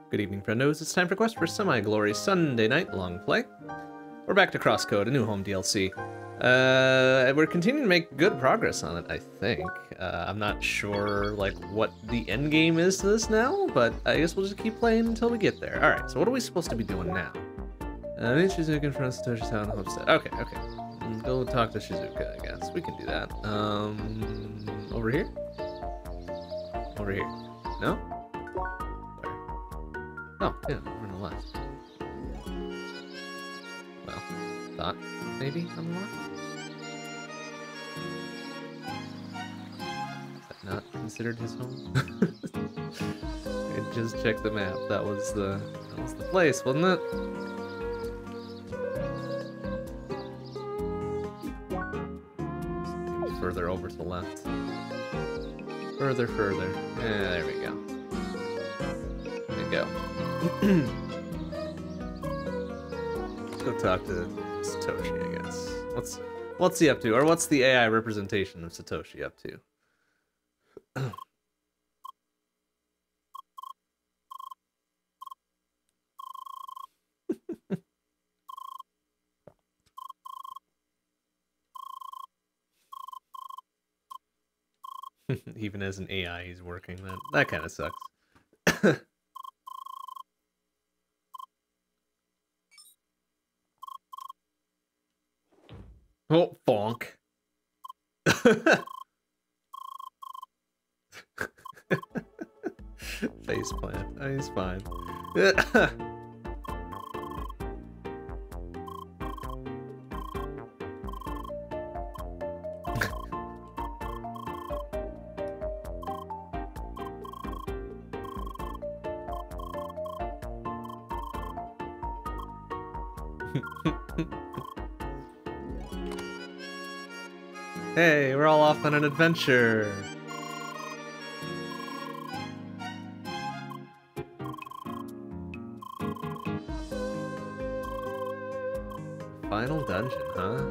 Good evening, friendos. It's time for Quest for Semi-Glory Sunday Night Long Play. We're back to CrossCode, a new home DLC. We're continuing to make good progress on it, I think. I'm not sure, like, what the end game is to this now, but I guess we'll just keep playing until we get there. Alright, so what are we supposed to be doing now? Meet Shizuka in front of Satoshi's town homestead. Okay. Go talk to Shizuka, I guess. We can do that. Over here? Over here. No? Oh, yeah, we're on the left. Well, thought maybe on the left? Is that not considered his home? I just checked the map. That was the place, wasn't it? Maybe further over to the left. Further. Yeah, there we go. There you go. Let's go talk to Satoshi, I guess. What's he up to? Or what's the AI representation of Satoshi up to? Even as an AI, he's working. That kind of sucks. Oh, bonk. Faceplant. Oh, he's fine. Hey, we're all off on an adventure. Final dungeon, huh?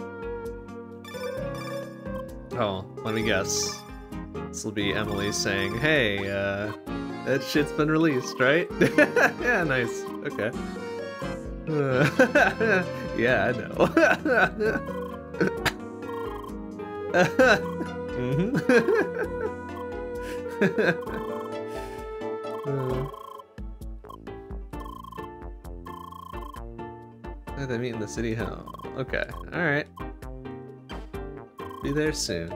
Oh, let me guess. This will be Emily saying, hey, that shit's been released, right? Yeah, nice. Okay. Yeah, I know. They meet in the city hall. Okay, alright. Be there soon.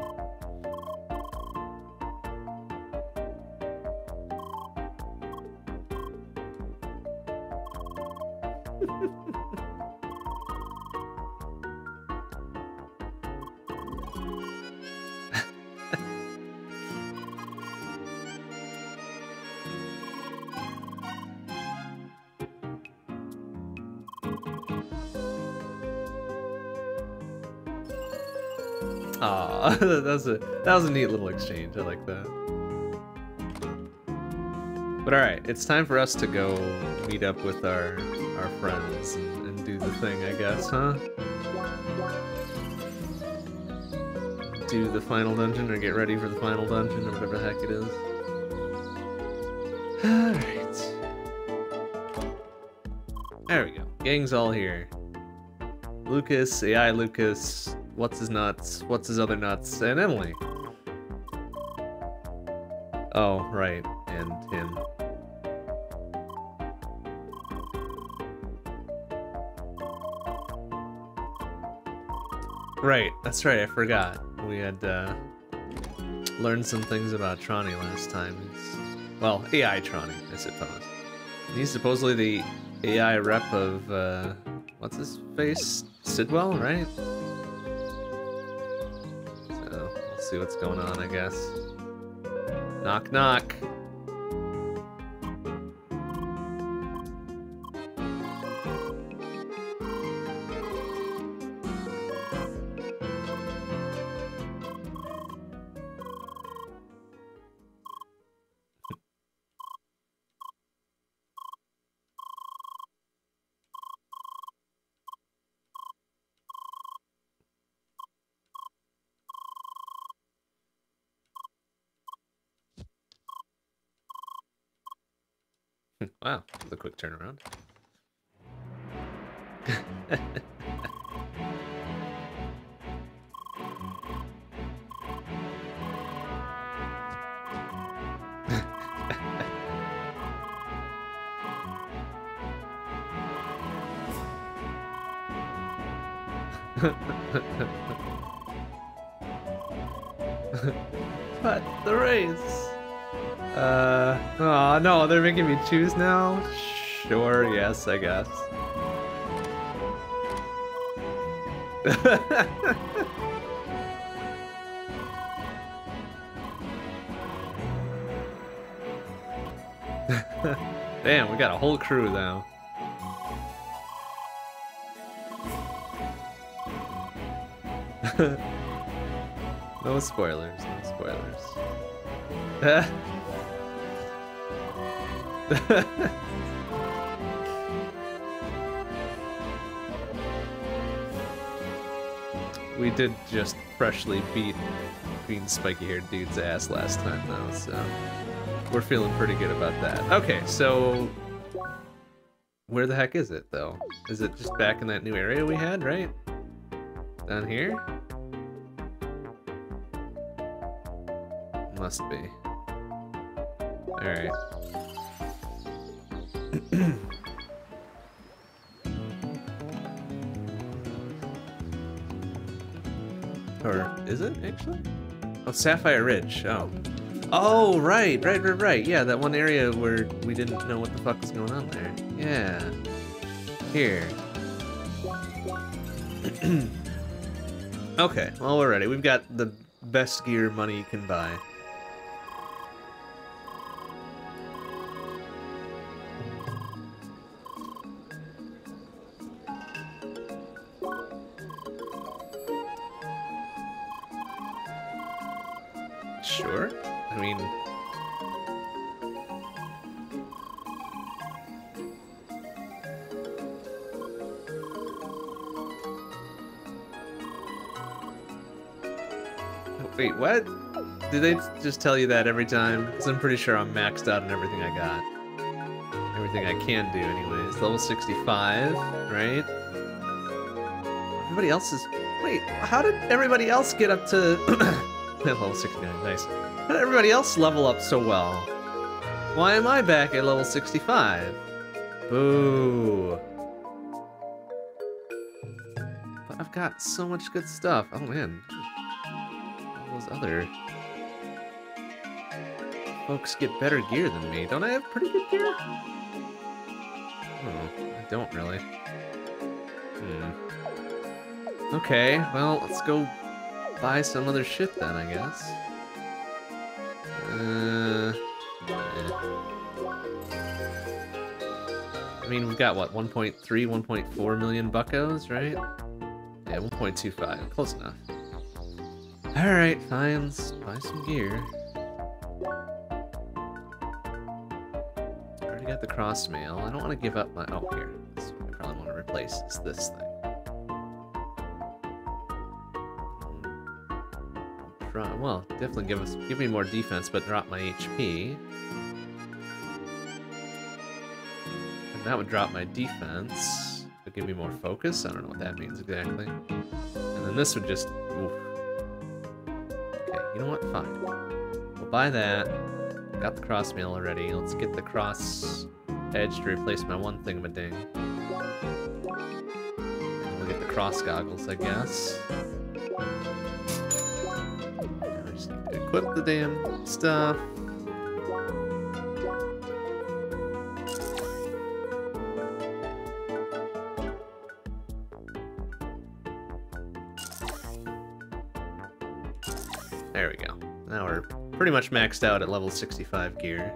Aw, that was a neat little exchange. I like that. But alright, it's time for us to go meet up with our friends and do the thing, I guess, huh? Do the final dungeon or get ready for the final dungeon or whatever the heck it is. Alright. There we go. Gang's all here. Lucas, AI Lucas, what's his nuts, what's his other nuts, and Emily. Oh, right, and him. Right, that's right, I forgot. We had learned some things about Tronny last time. Well, AI Tronny, I suppose. He's supposedly the AI rep of, what's his face? Sidwell, right? So, we'll see what's going on, I guess. Knock, knock. Wow, that was a quick turnaround. But the race. Oh no, they're making me choose now? Sure, yes, I guess. Damn, we got a whole crew now. No spoilers, no spoilers. We did just freshly beat Green Spiky-haired dude's ass last time, though, so we're feeling pretty good about that. Okay, so where the heck is it, though? Is it just back in that new area we had, right? Down here? Must be. Alright. Or is it, actually? Oh, Sapphire Ridge. Oh. Oh, right. Yeah, that one area where we didn't know what the fuck was going on there. Yeah. Here. Okay, well, we're ready. We've got the best gear money can buy. Sure. I mean... Wait, what? Did they just tell you that every time? Because I'm pretty sure I'm maxed out on everything I got. Everything I can do, anyways. Level 65, right? Everybody else is... Wait, how did everybody else get up to... Level 69, nice. How did everybody else level up so well? Why am I back at level 65? Boo. But I've got so much good stuff. Oh man. All those other folks get better gear than me. Don't I have pretty good gear? Oh, I don't really. Okay, well, let's go buy some other shit then, I guess. I mean, we've got, what, 1.3, 1.4 million buckos, right? Yeah, 1.25. Close enough. Alright, fine. Let's buy some gear. I already got the cross mail. I don't want to give up my... Oh, here. This one I probably want to replace is this thing. Well, definitely give me more defense, but drop my HP. And that would drop my defense, but give me more focus. I don't know what that means exactly. And then this would just... Oof. Okay, you know what? Fine. We'll buy that. Got the cross mail already. Let's get the cross edge to replace my one thingamading. And we'll get the cross goggles, I guess. Equip the damn stuff. There we go. Now we're pretty much maxed out at level 65 gear.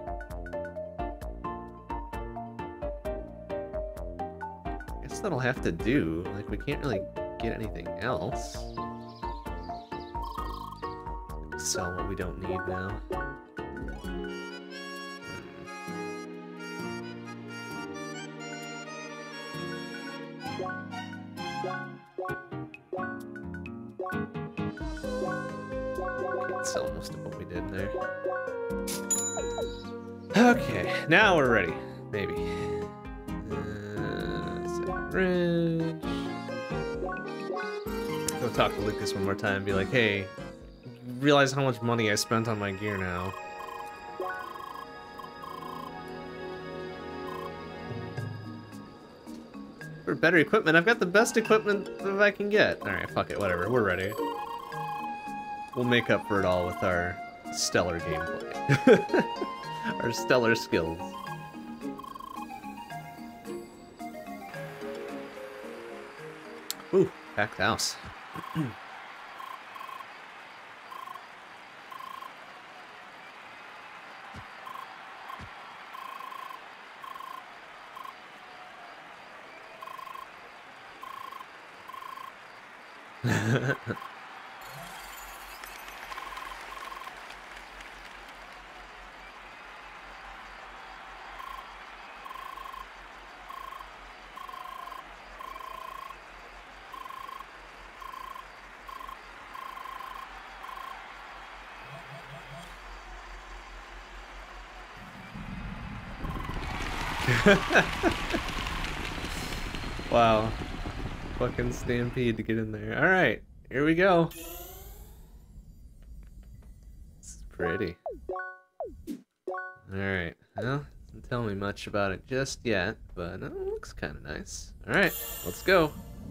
I guess that'll have to do. Like, we can't really get anything else. Sell what we don't need now. Can't sell most of what we did there. Okay, now we're ready. Maybe. Second ridge. Go talk to Lucas one more time and be like, hey, realize how much money I spent on my gear now. For better equipment, I've got the best equipment that I can get. Alright, fuck it, whatever, we're ready. We'll make up for it all with our stellar gameplay. Our stellar skills. Ooh, packed house. Wow. Fucking stampede to get in there. Alright, here we go. It's pretty. Alright, well, doesn't tell me much about it just yet, but it looks kind of nice. Alright, let's go.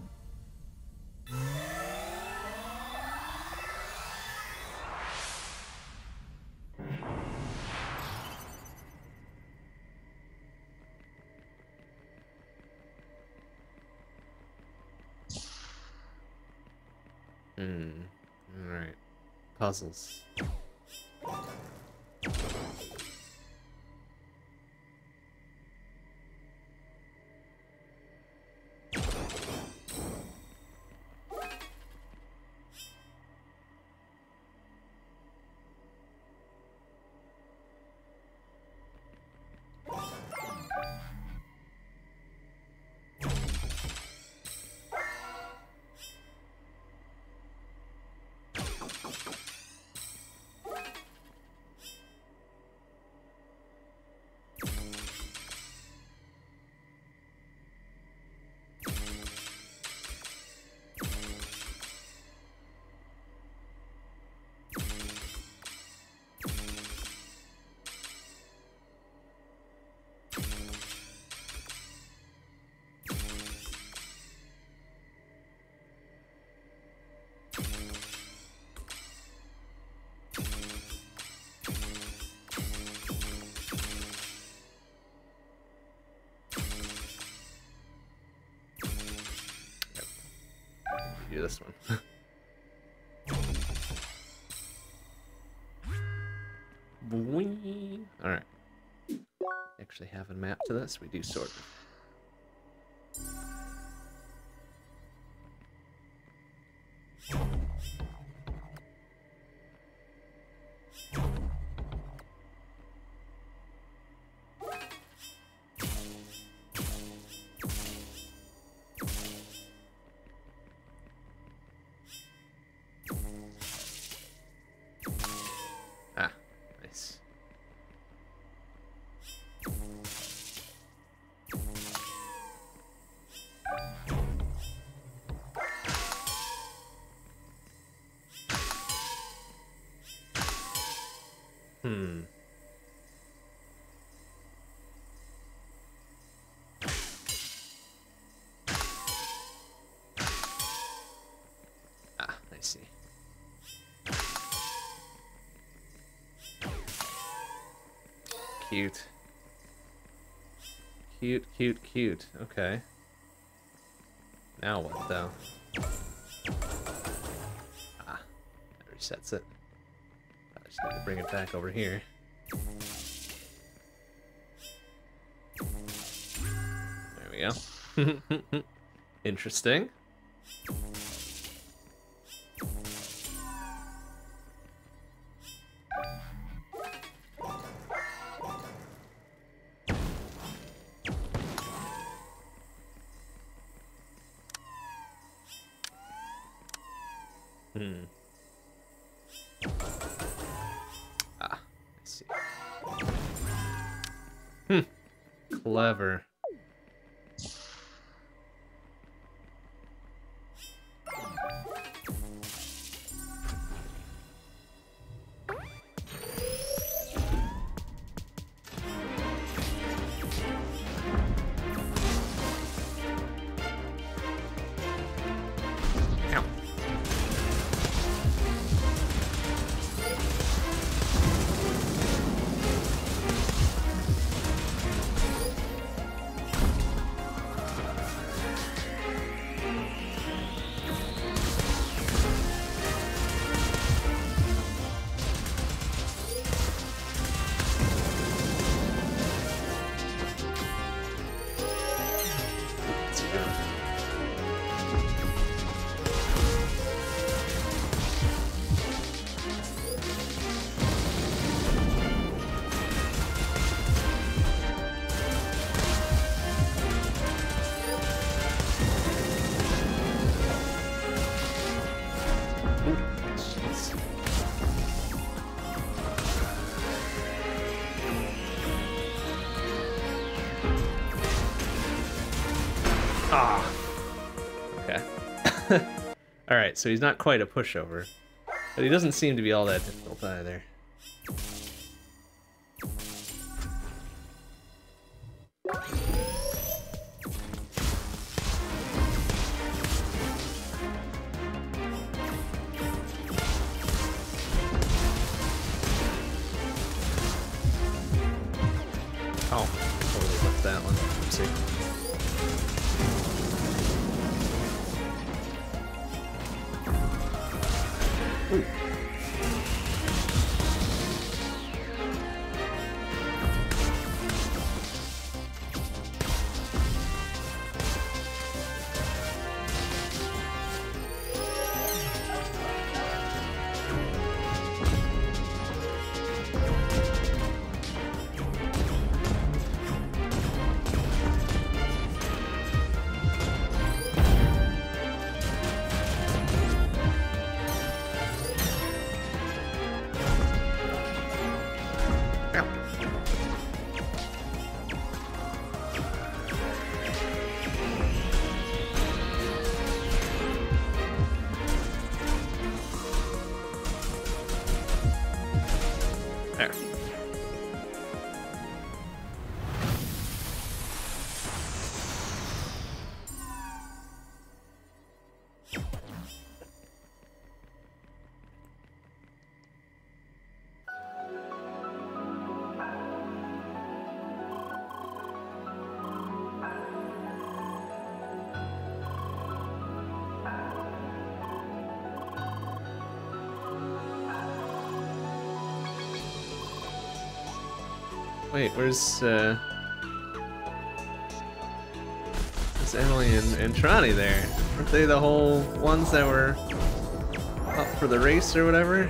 Alright. Puzzles. Do this one. Alright. Actually have a map to this? We do sort of. Ah, nice. Ah, I see. Cute. Cute, cute, cute. Okay. Now what, though? Ah, that resets it. I just need to bring it back over here. There we go. Interesting. Ah, I see. Clever. Ah. Okay. Alright, so he's not quite a pushover. But he doesn't seem to be all that difficult either. Oh, totally left that one. Oopsie. Ooh. There. Wait, where's Emily and Trani there? Aren't they the whole ones that were up for the race or whatever?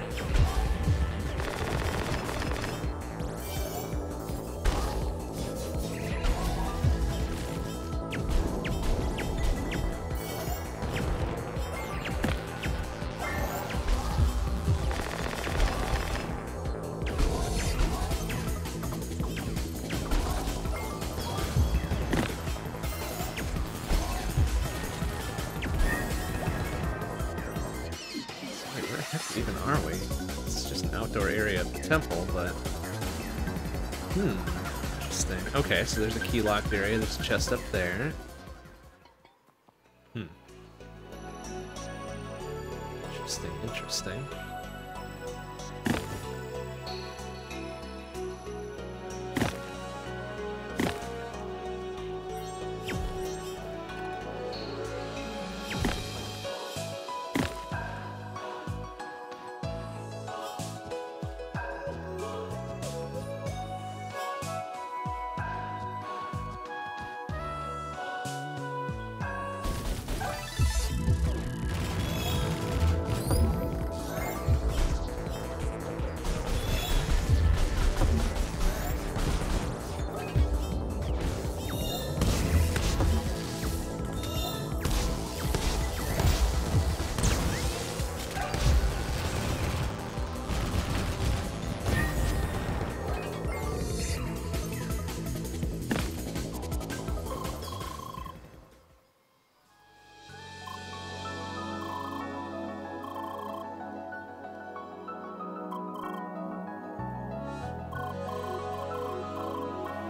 Even are we? It's just an outdoor area of the temple, but... Interesting. Okay, so there's a key locked area, there's a chest up there. Interesting, interesting.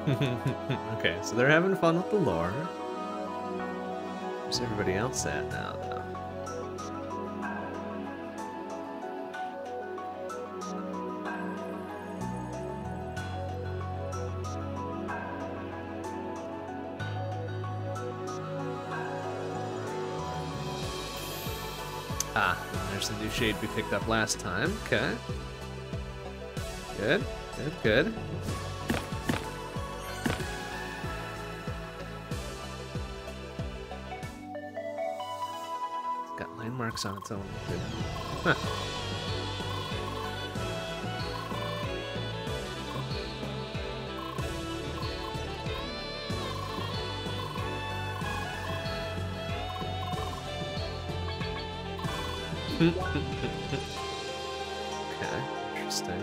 Okay, so they're having fun with the lore. Where's everybody else at now, though? Ah, there's the new shade we picked up last time. Okay. Good, good, good. It's got line marks on its own. Good. Huh. Okay, interesting.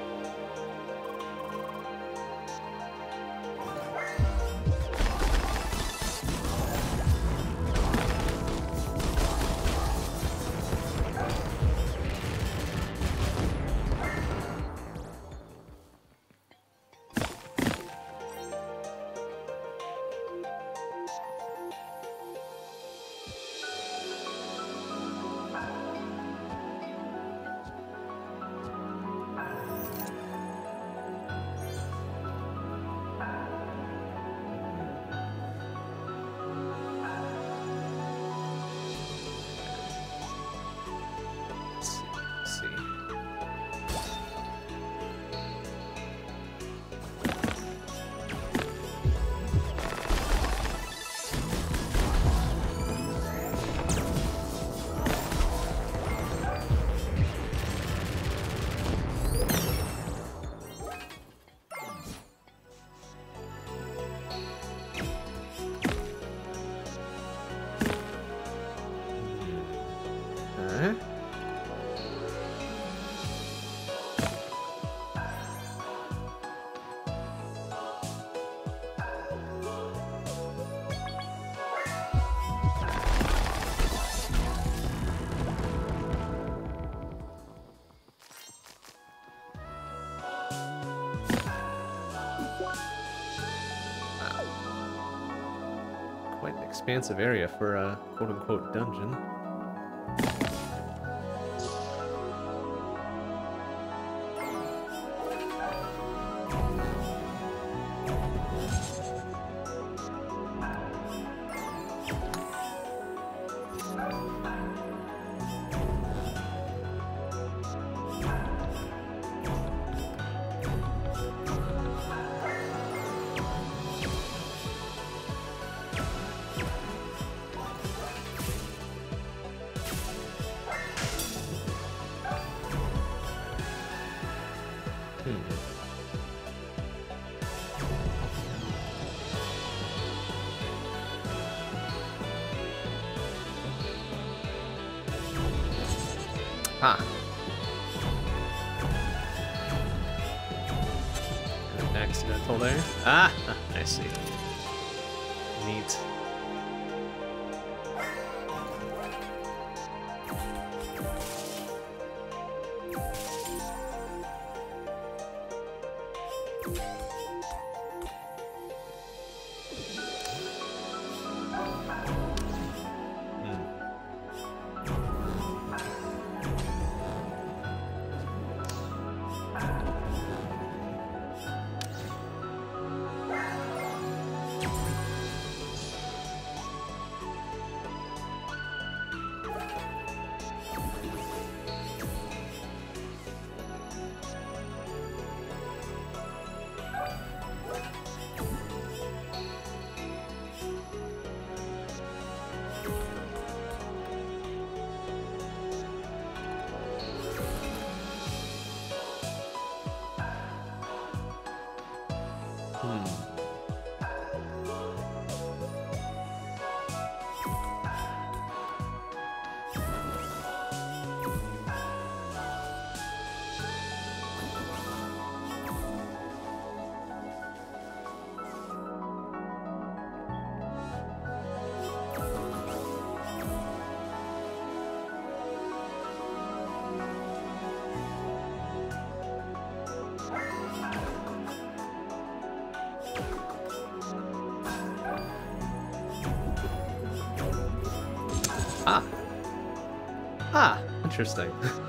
Quite an expansive area for a quote-unquote dungeon. Ah. An accidental there. Ah, I see. Neat. Ah, interesting.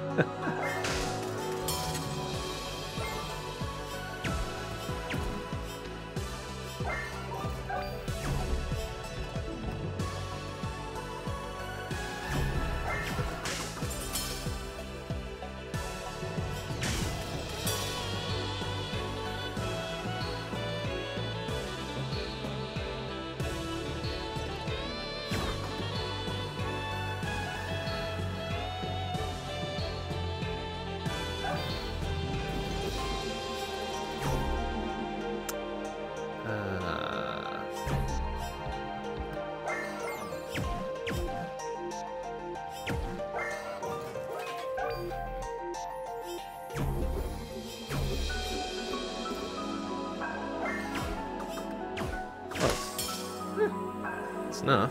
That's enough.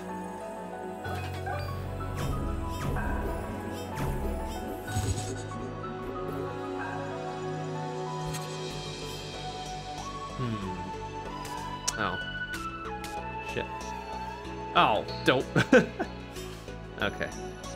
Oh. Shit. Oh, dope. Okay.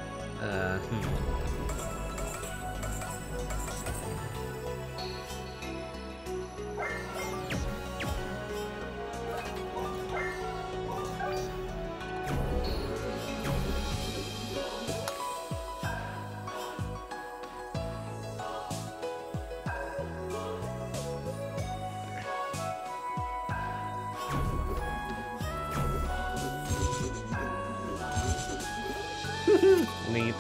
Neat.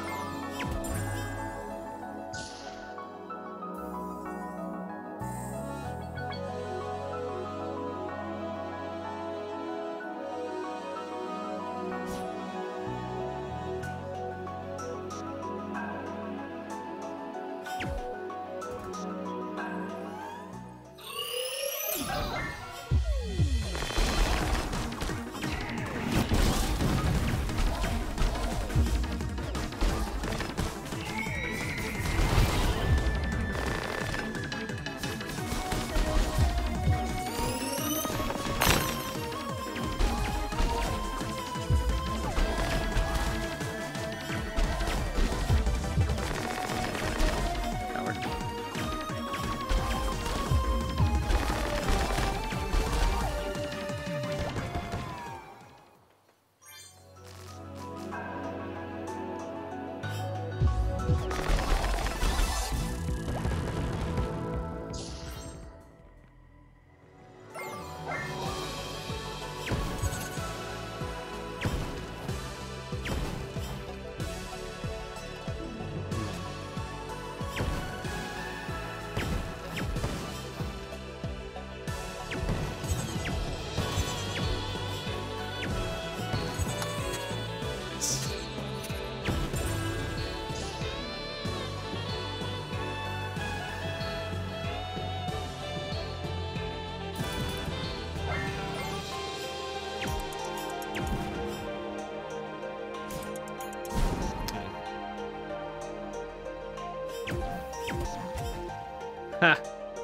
Ha!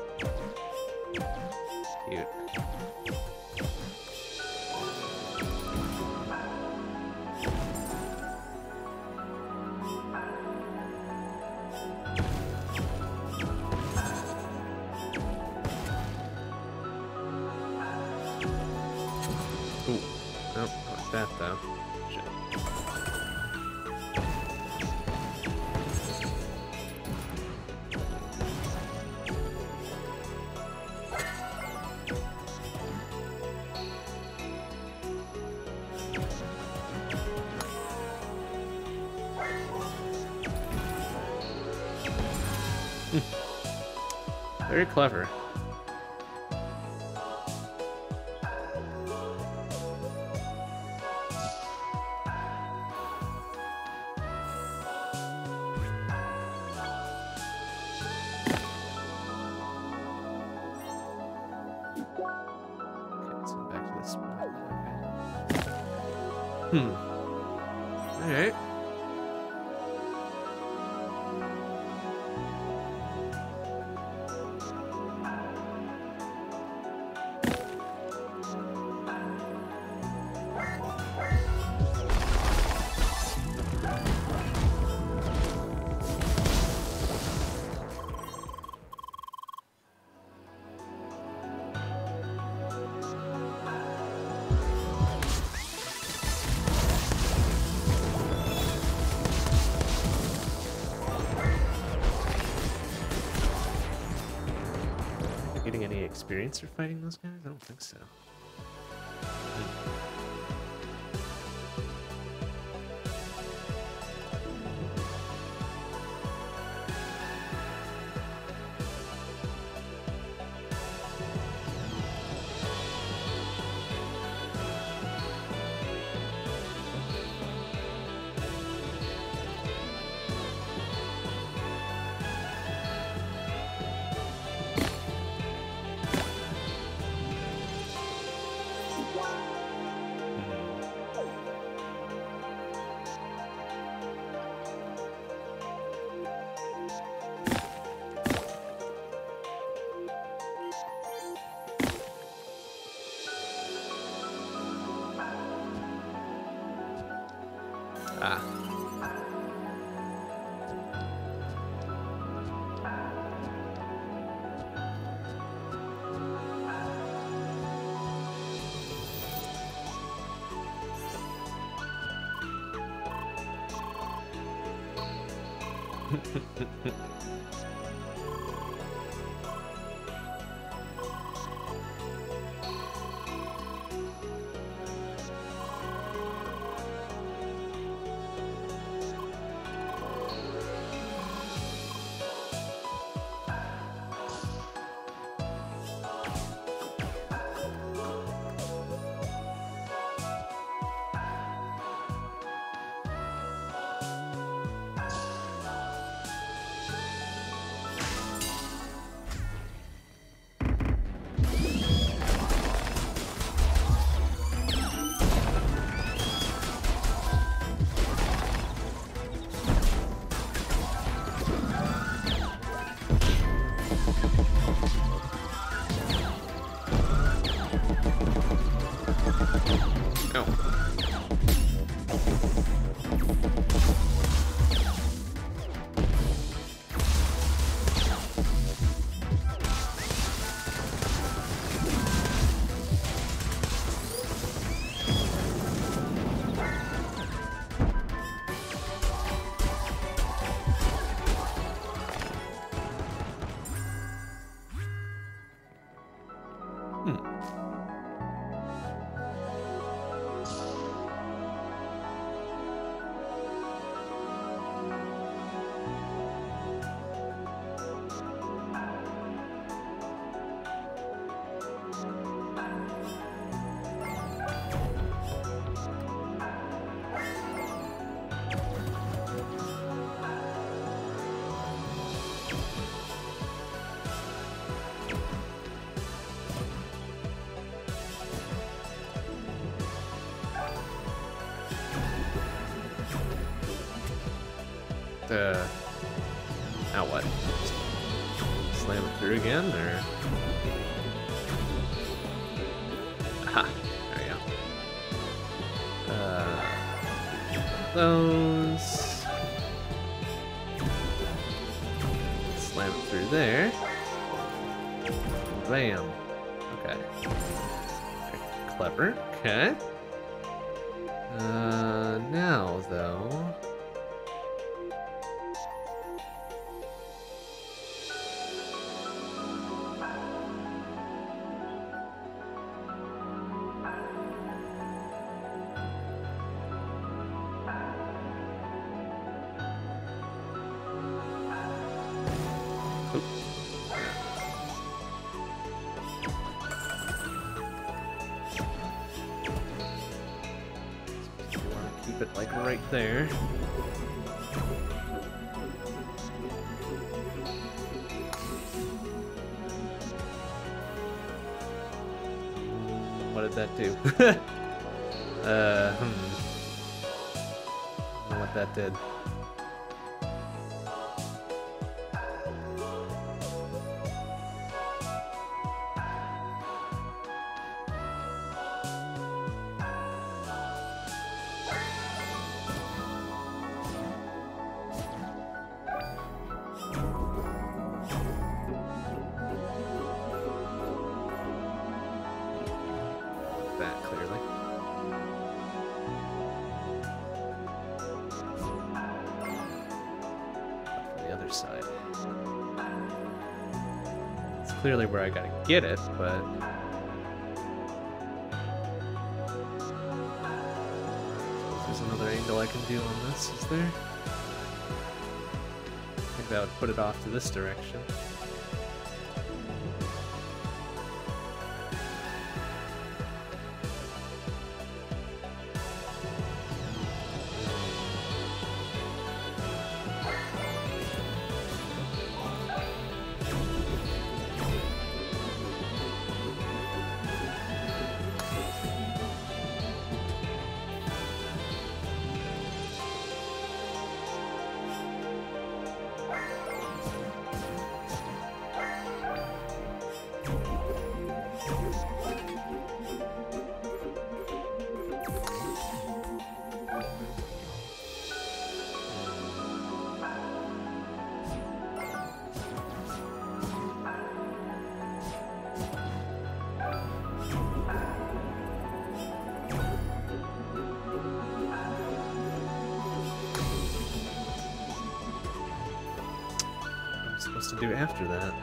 Cute. Ooh. Nope, not that though. Shit. Very clever. Okay, so back to this spot. Okay. Alright. experience for fighting those guys? I don't think so. Ah. Now what? Slam it through again, or? Aha! There we go. Those. Slam it through there. Bam. Okay. Very clever. Okay. Now though. Like right there. What did that do? I don't know what that did. Side. Let's clearly where I gotta get it, but... There's another angle I can do on this, is there? I think that would put it off to this direction. To do after that.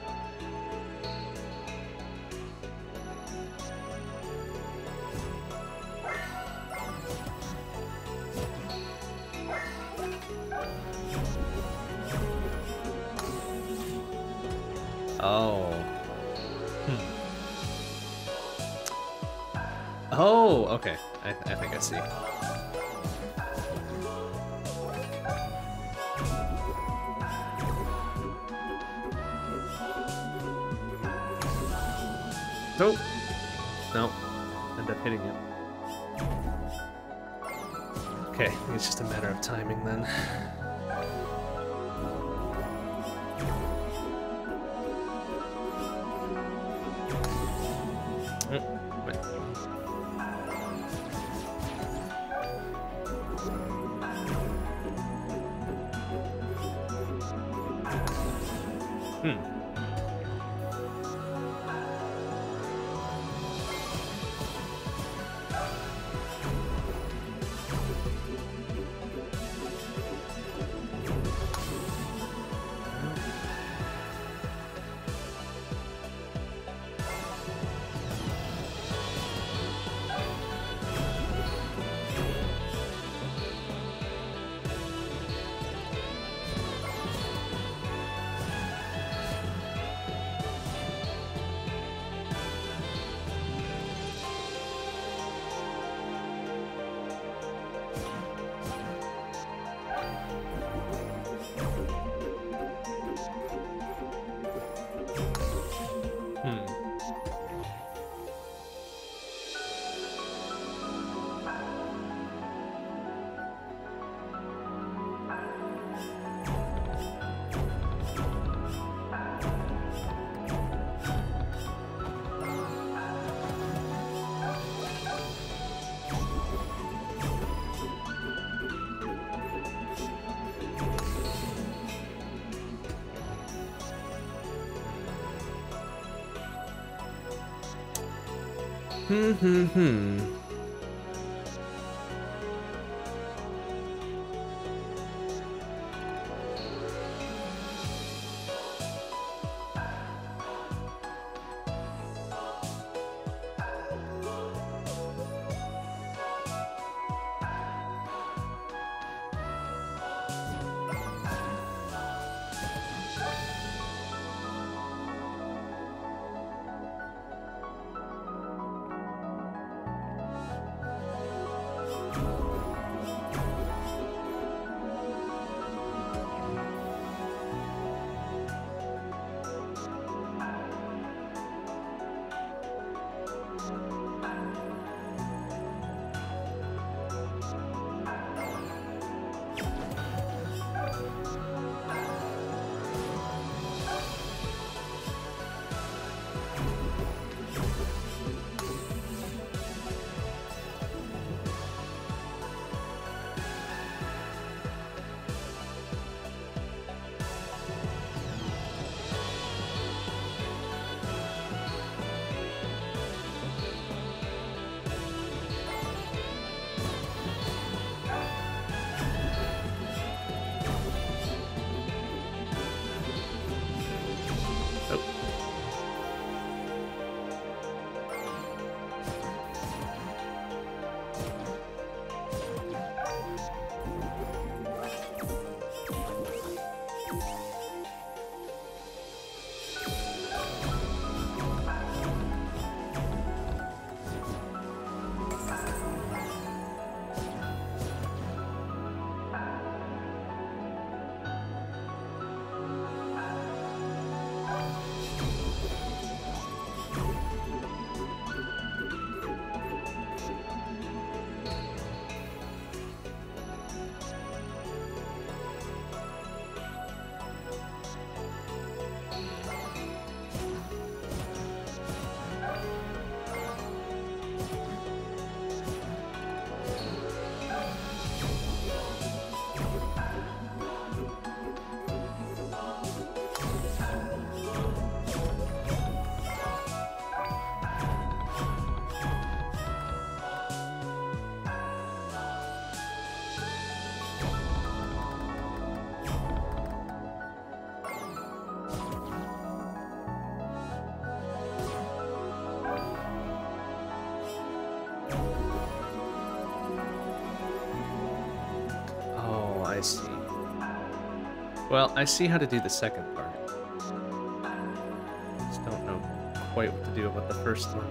Oh. Oh, okay. I think I see. Nope. Nope. End up hitting it. Okay, it's just a matter of timing then. I see. Well, I see how to do the second part. Just don't know quite what to do about the first one.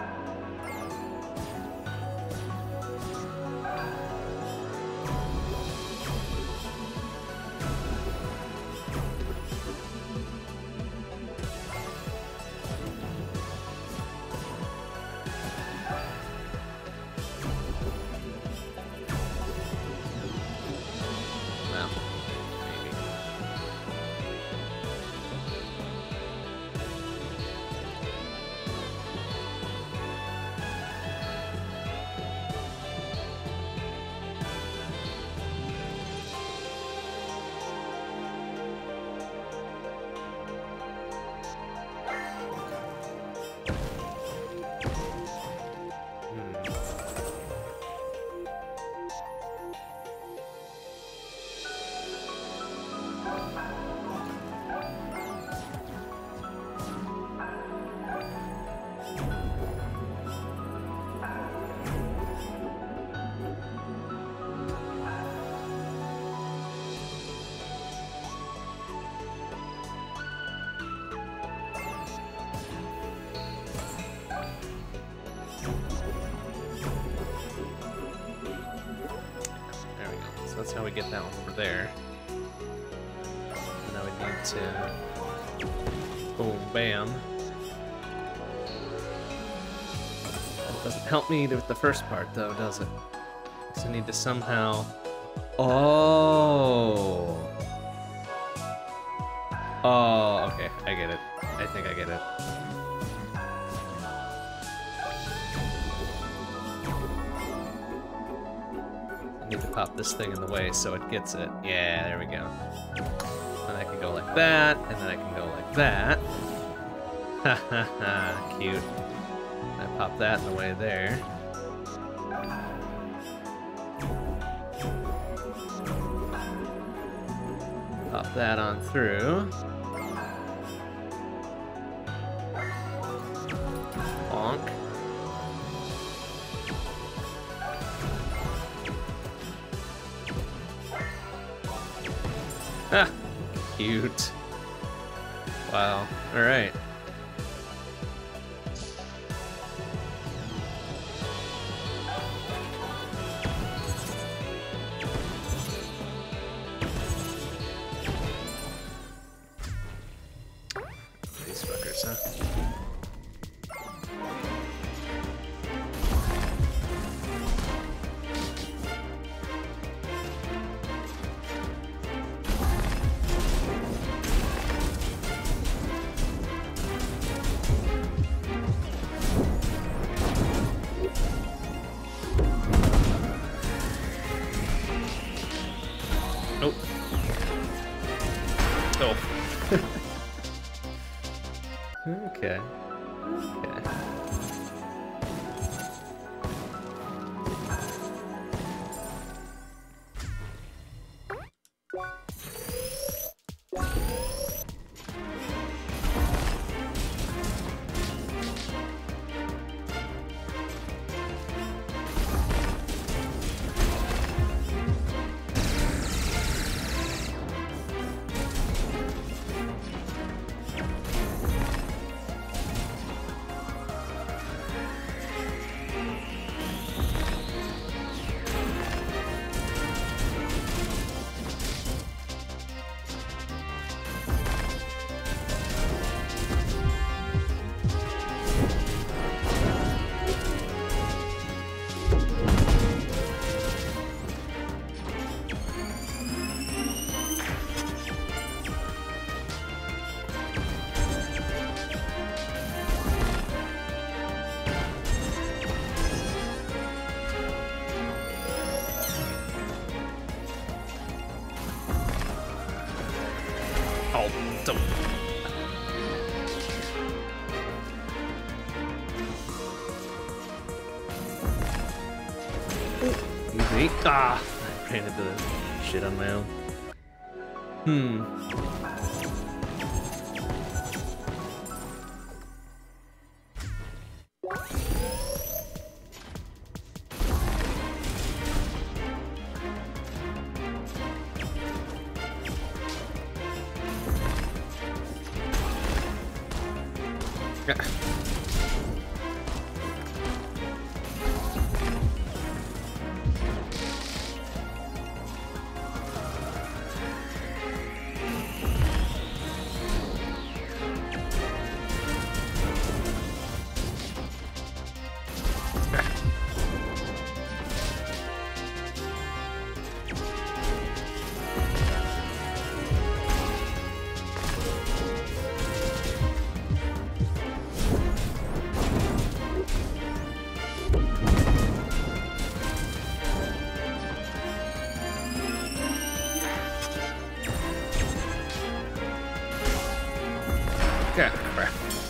That's how we get that one over there. And now we need to... Boom, bam. That doesn't help me with the first part, though, does it? So I need to somehow... Oh! Oh, okay, I get it. I think I get it. Need to pop this thing in the way so it gets it. Yeah, there we go. And I can go like that, and then I can go like that. Ha ha ha, cute. I pop that in the way there. Pop that on through. Bonk. Ah, cute. Wow. All right. These fuckers, huh? Oh. Oh. Okay. Okay. Oh, don't. Easy. Ah! I ran into the shit on my own. Yeah. God, crap.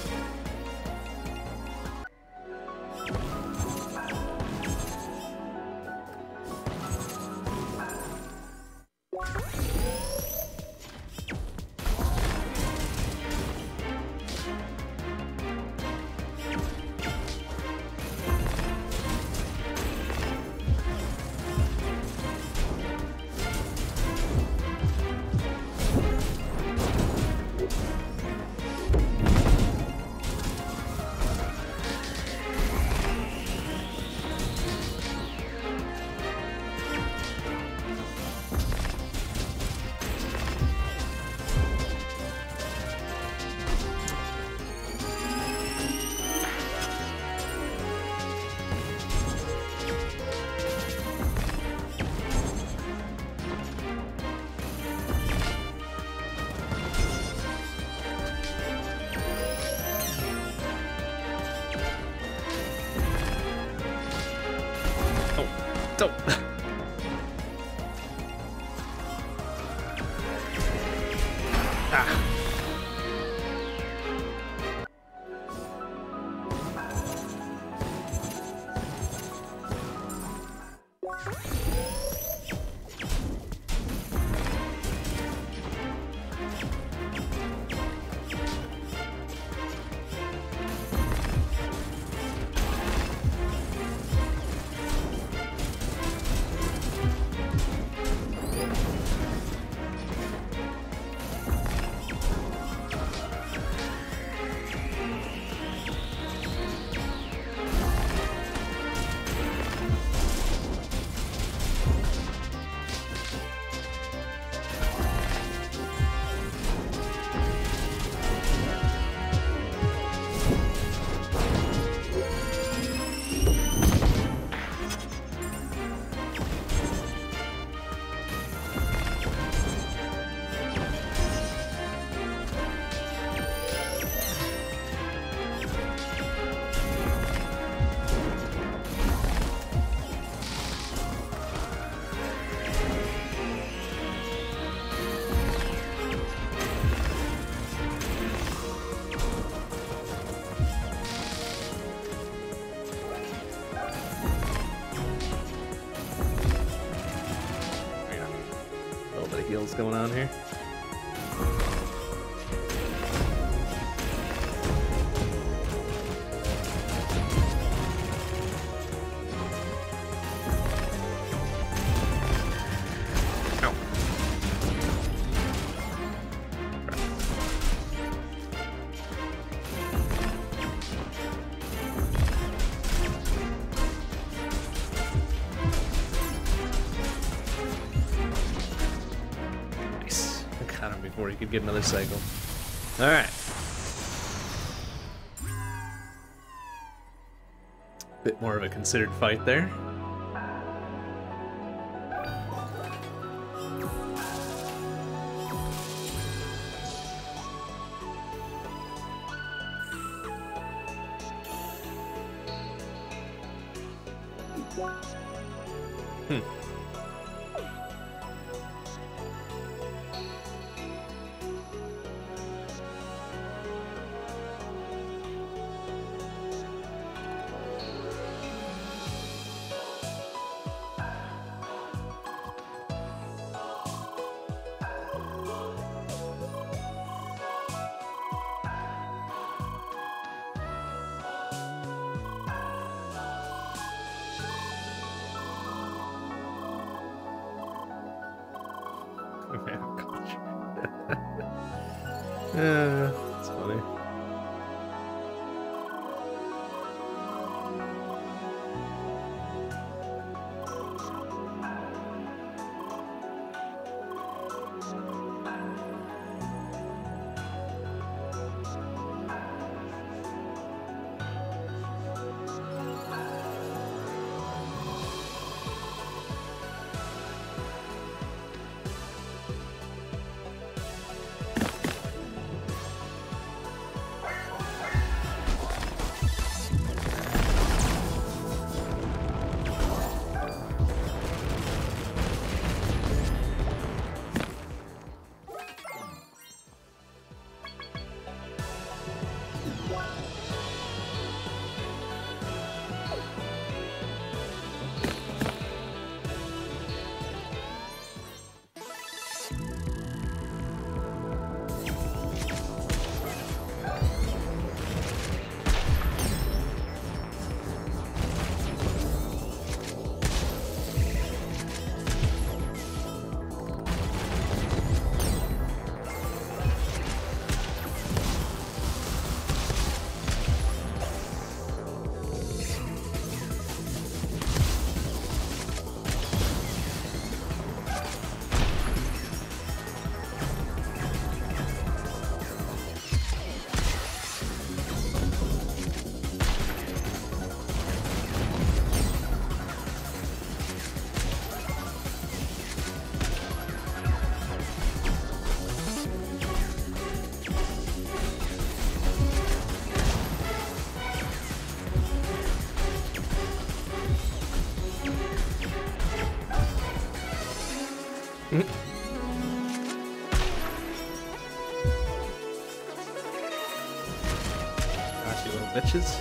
Don't. Ah. Heals going on here. No. Got him before he could get another cycle. All right. Bit more of a considered fight there. That's funny. glitches.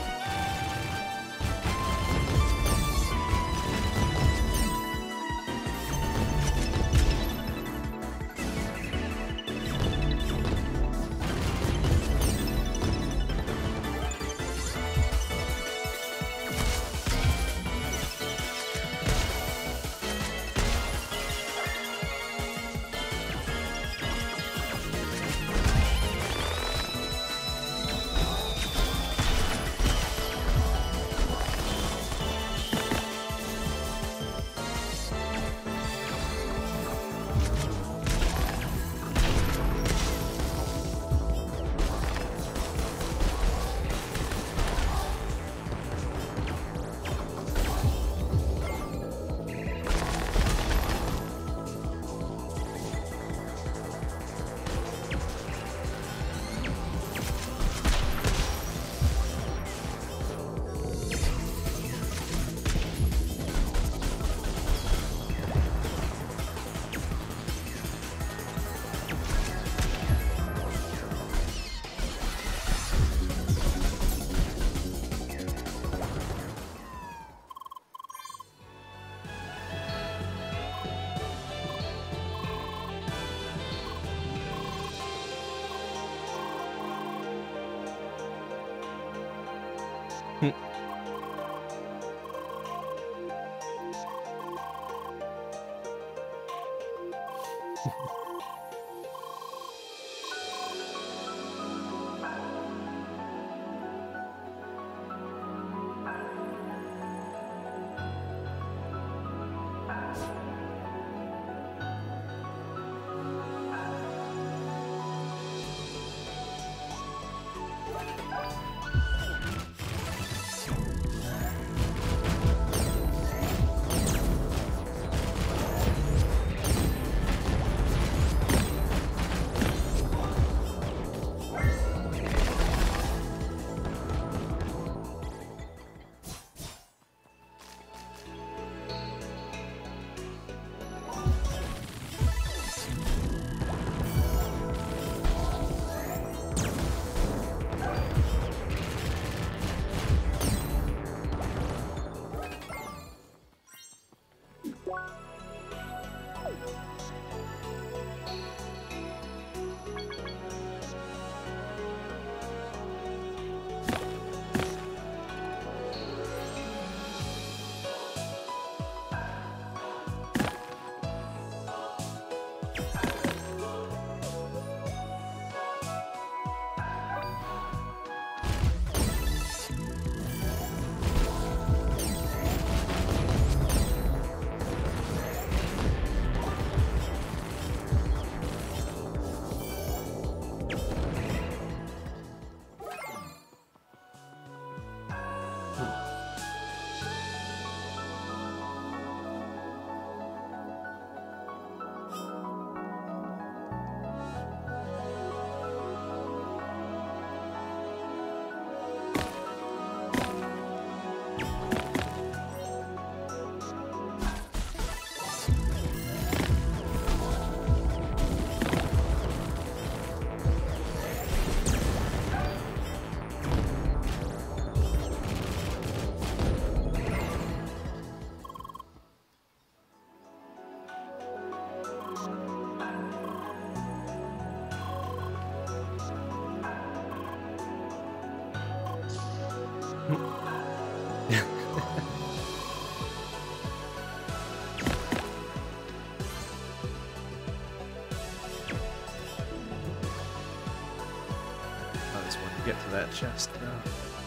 Get to that chest now.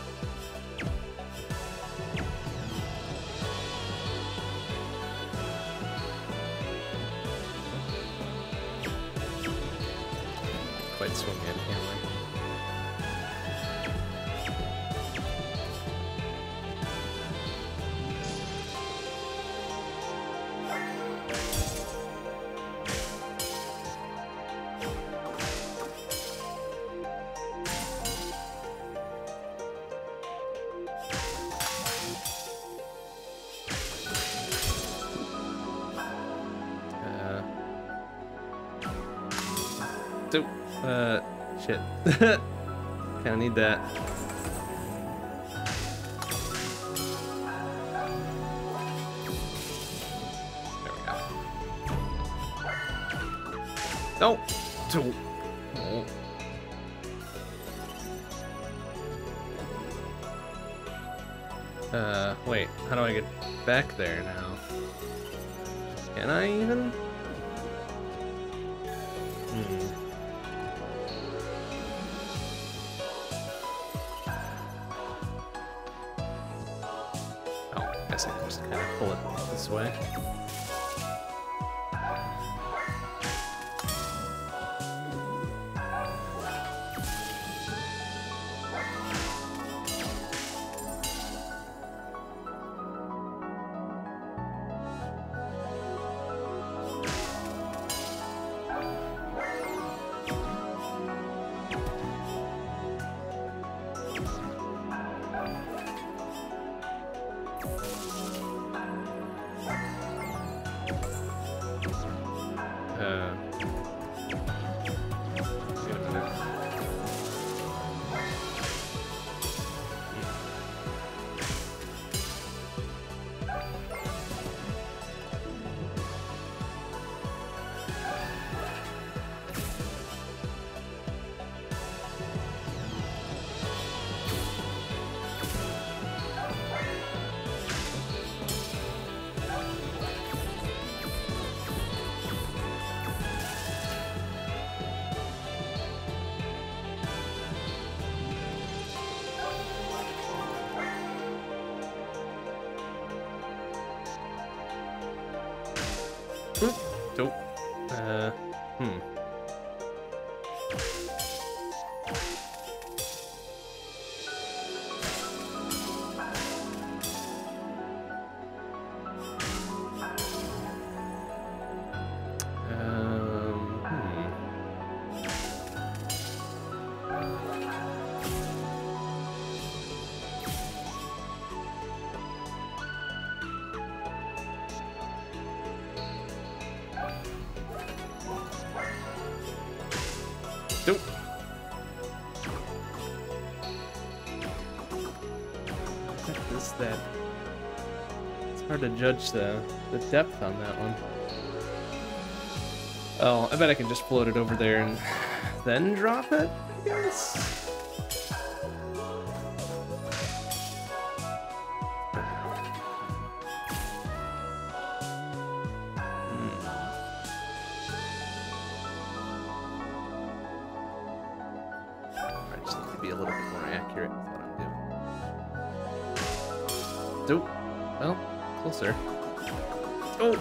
Quite swing in here. Shit. Kinda need that. No! Two. Oh. Wait, how do I get back there now? Can I even? Oh, I guess I can just kind of pull it this way. Wait a minute. Nope. Nope. What is that? It's hard to judge the depth on that one. Oh, I bet I can just float it over there and then drop it, I guess? Be a little bit more accurate with what I'm doing. Nope. Well, closer. Oh,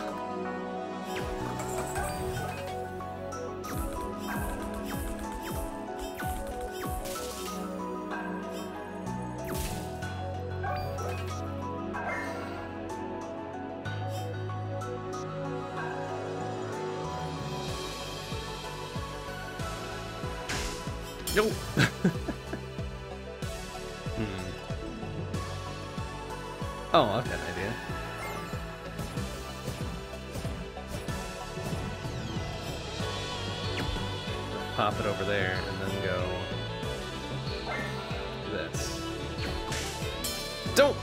Nope. Oh, I've got an idea. Pop it over there and then go this. Don't!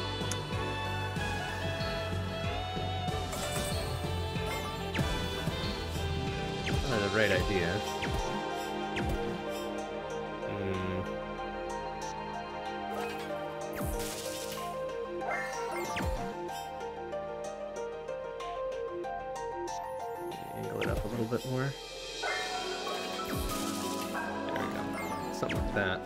Not the right idea. Angle it up a little bit more. There we go. Something like that.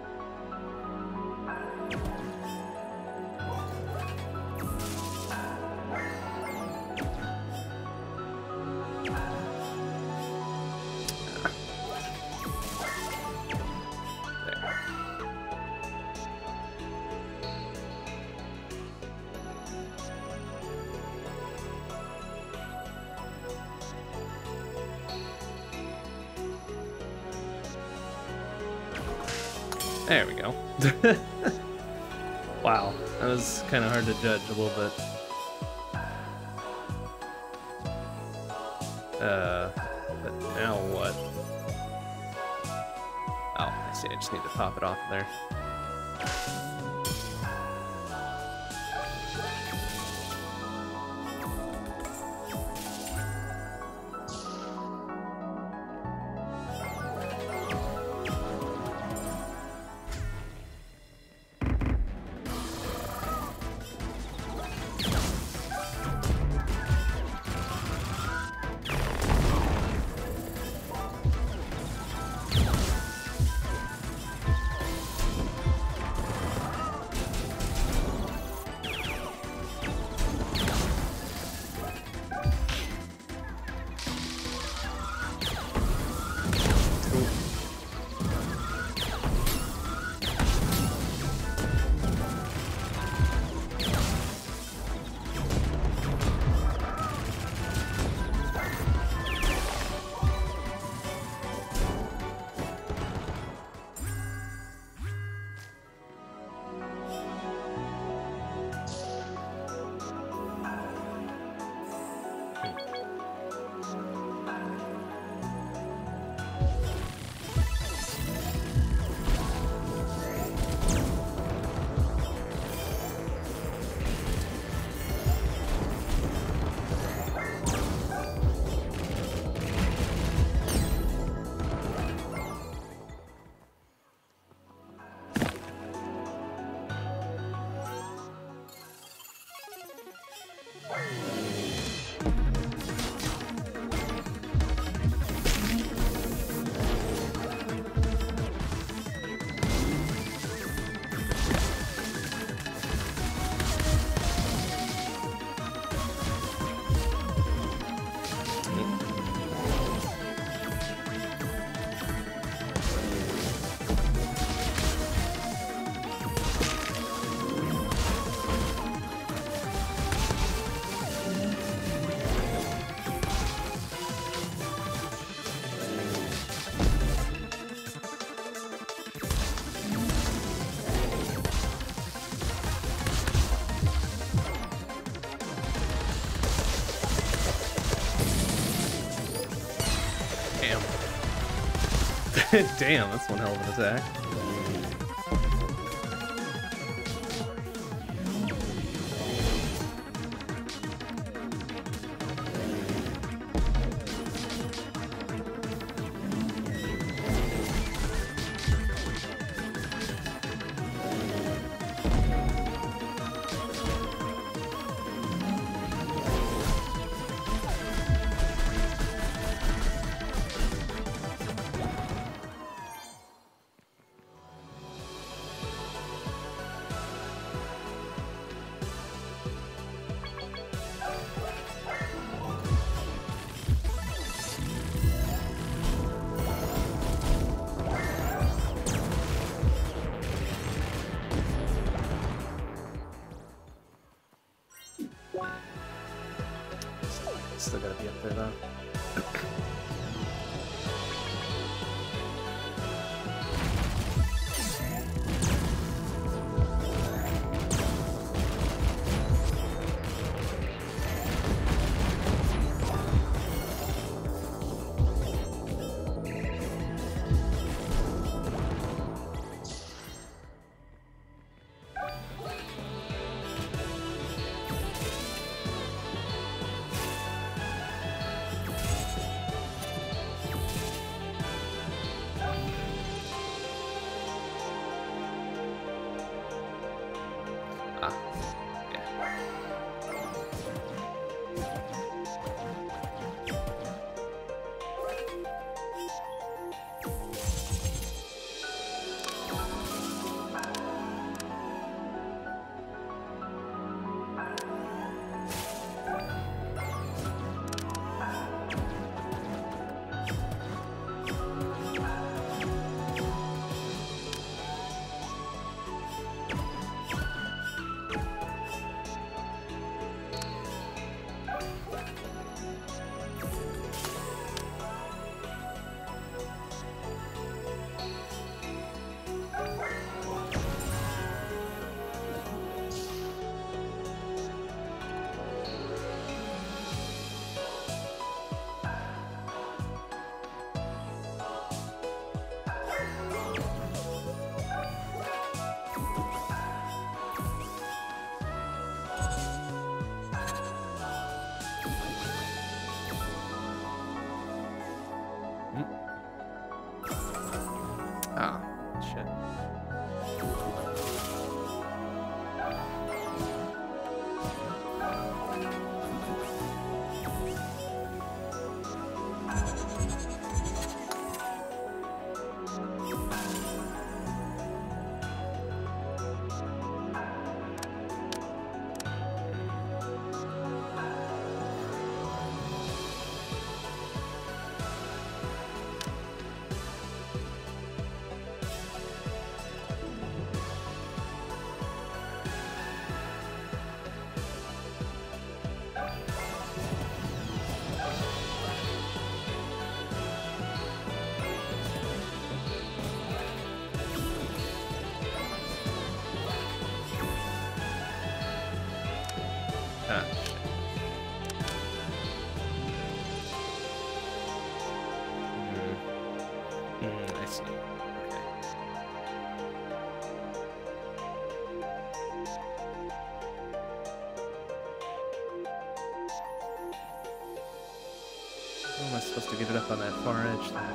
There we go. Wow, that was kind of hard to judge a little bit. But now what? Oh, I see, I just need to pop it off there. Damn, that's one hell of an attack. Still gotta be up there though. Ah, shit. Ah, shit. I see. Okay. How am I supposed to get it up on that far edge there?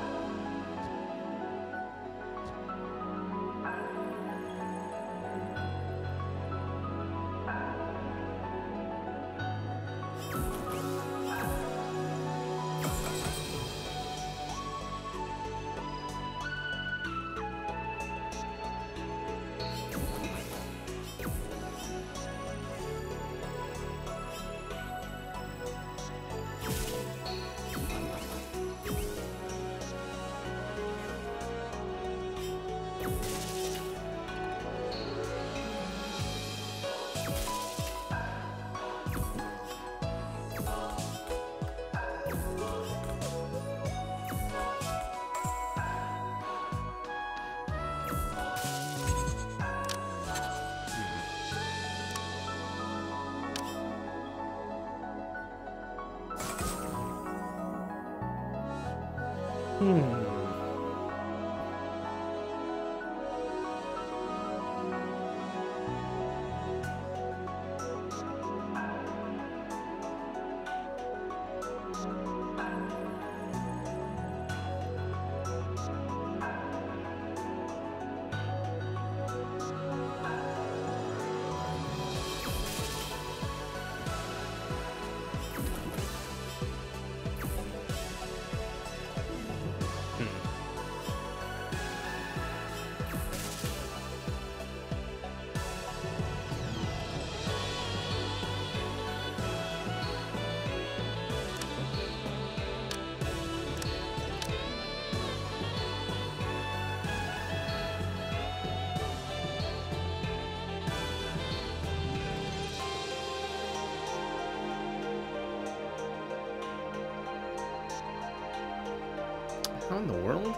How in the world?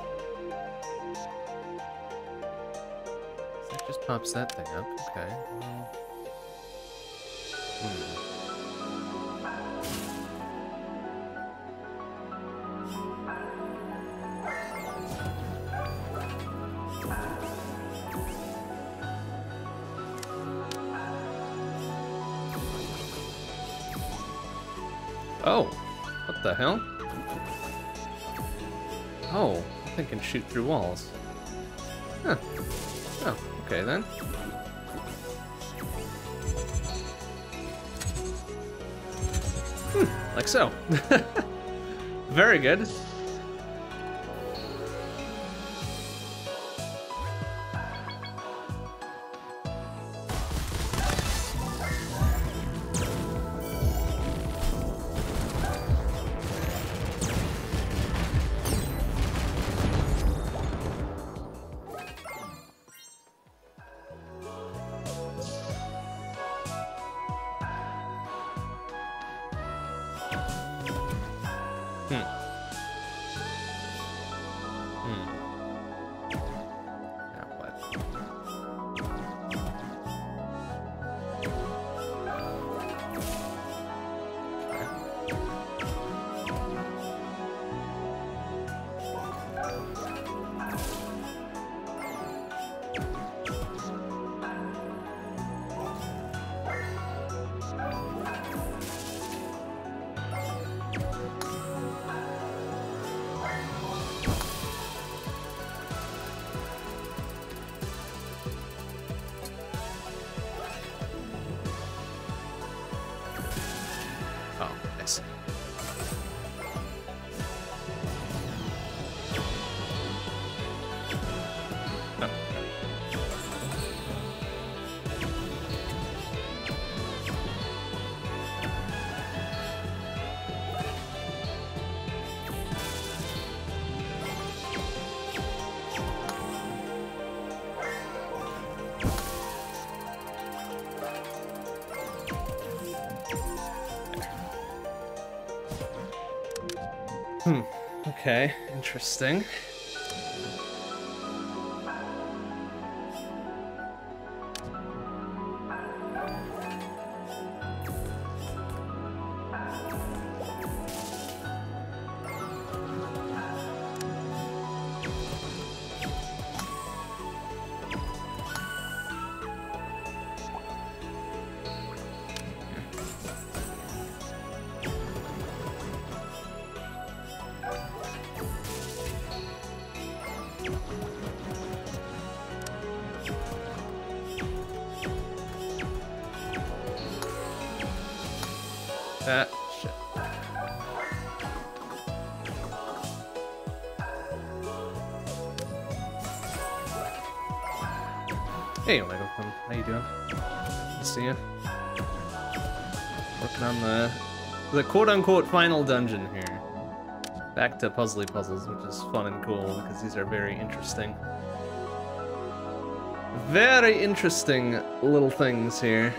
That just pops that thing up. Okay. Well, oh, what the hell? Oh, I think I can shoot through walls. Huh. Oh, okay then. Like so. Very good. Okay, interesting. Shit. Hey, Omega, how you doing? Good to see you. Working on the quote-unquote final dungeon here. Back to puzzly puzzles, which is fun and cool because these are very interesting. Very interesting little things here.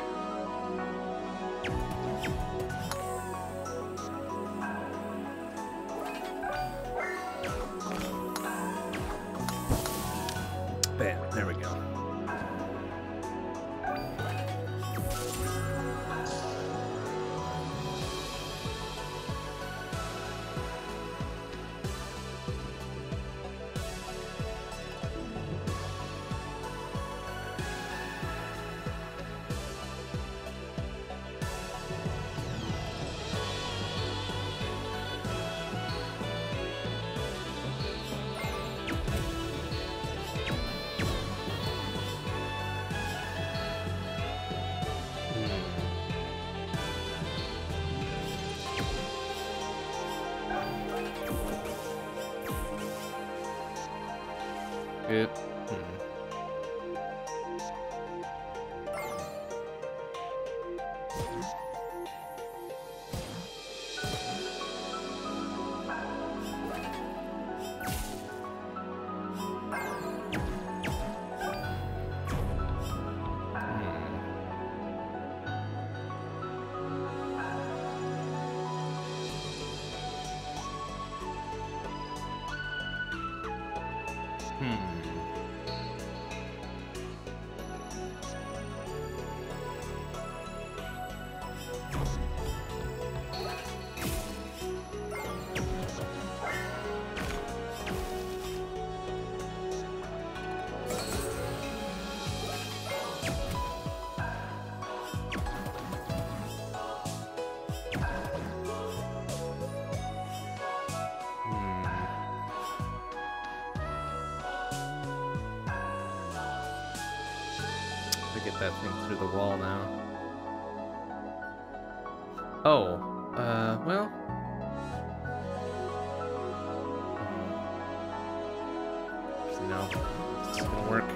Yep. Get that thing through the wall now. Oh, well. No, this isn't gonna work.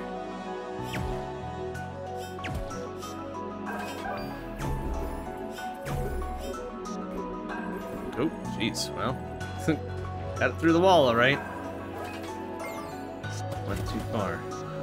Oh, jeez, well. Got it through the wall, alright. Went too far.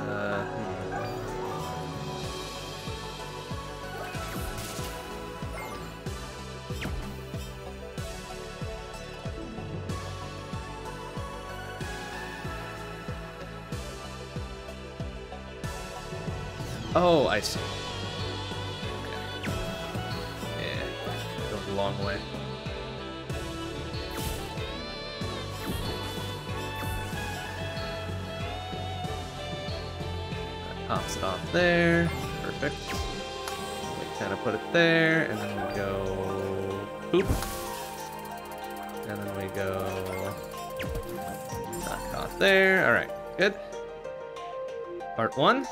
Oh, I see. Okay. Yeah, goes a long way. That pops it off there. Perfect. We kind of put it there, and then we go poop. And then we go knock off there. All right, good. Part 1.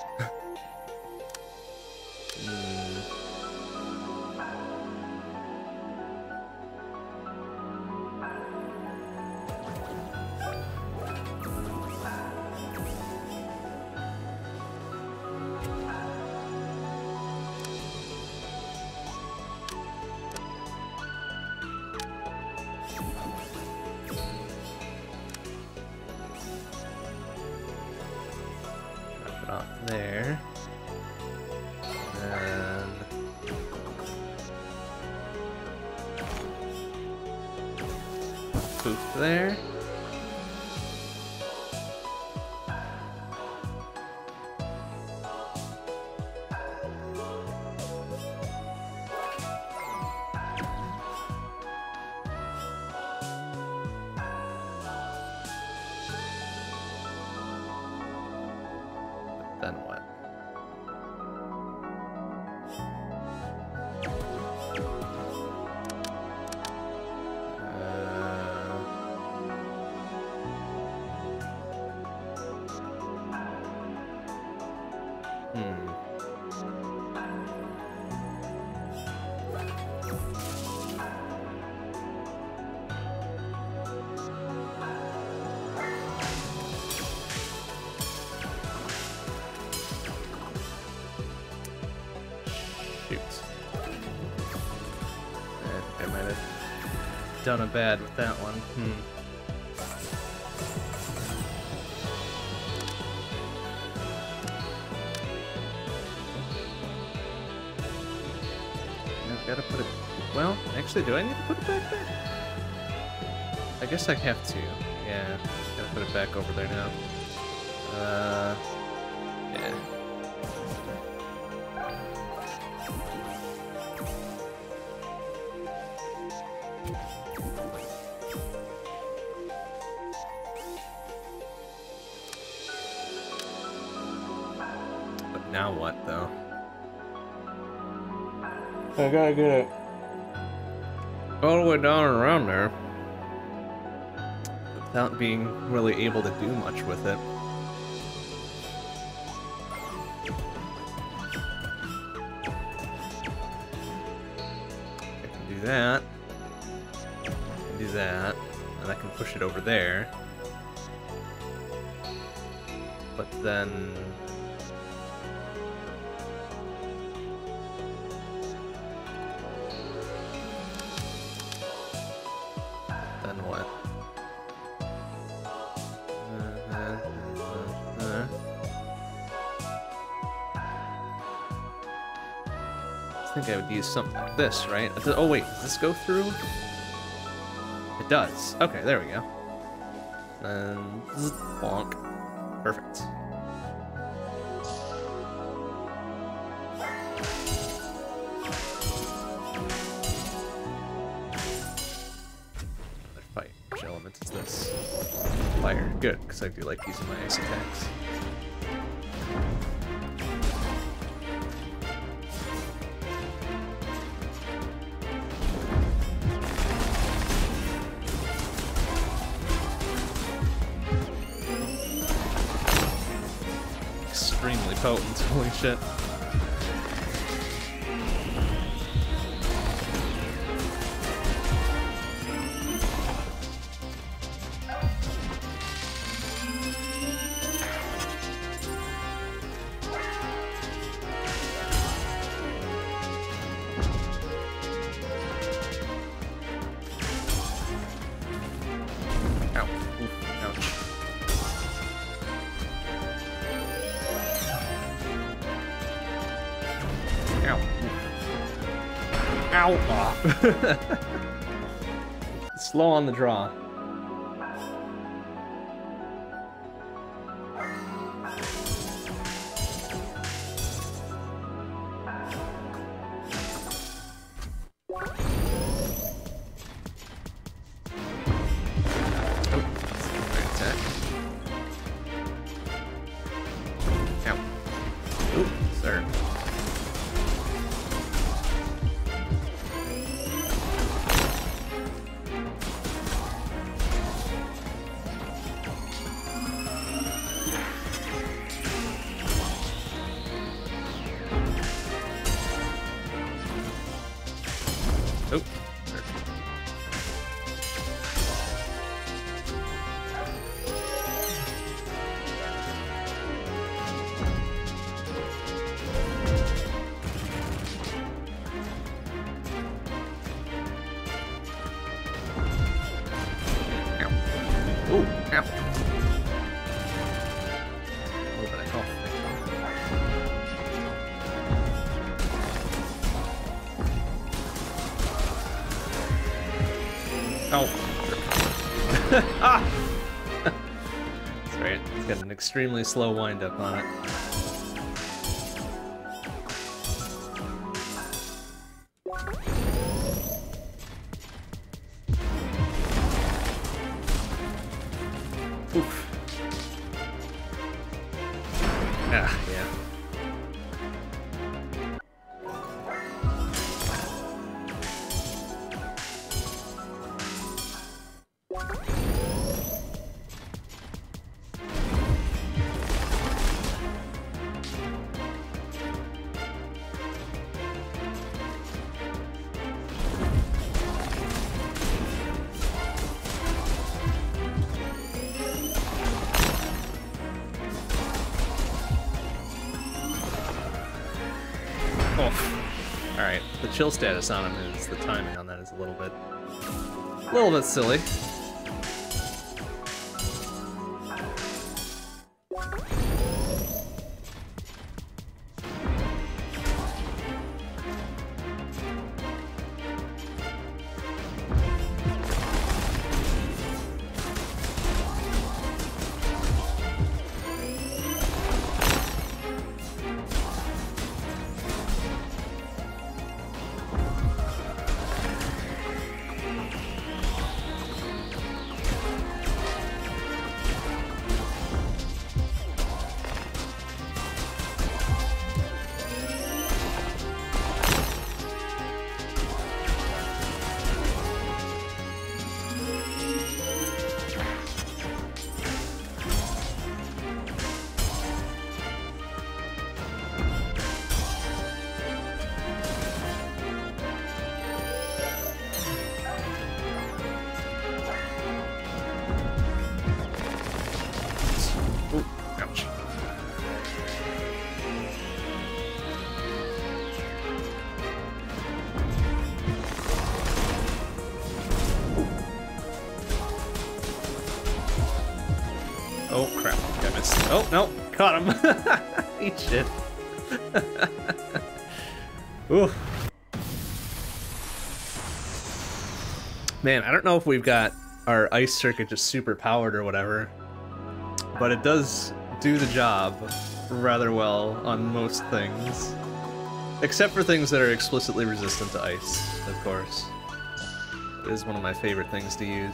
Off there, and poof there. Then what? Shoot. I think I might have done a bad with that one. I've got to put it... Well, actually, do I need to put it back there? I guess I have to. Yeah, gotta put it back over there now. Yeah. But now what, though? I gotta get it all the way down and around there without being really able to do much with it. I can do that. I can do that. And I can push it over there. But then... I think I would use something like this, right? Oh wait, does this go through? It does. Okay, there we go. And bonk. Perfect. Another fight. Which element is this? Fire. Good, because I do like using my ice attacks. Extremely potent, holy shit. Slow on the draw. Extremely slow wind up on it. Oof. Ah, yeah. Alright, the chill status on him is, the timing on that is a little bit silly. Oh crap, I missed. Oh no, caught him. Eat shit. Ooh. Man, I don't know if we've got our ice circuit just super powered or whatever, but it does do the job rather well on most things. Except for things that are explicitly resistant to ice, of course. It is one of my favorite things to use.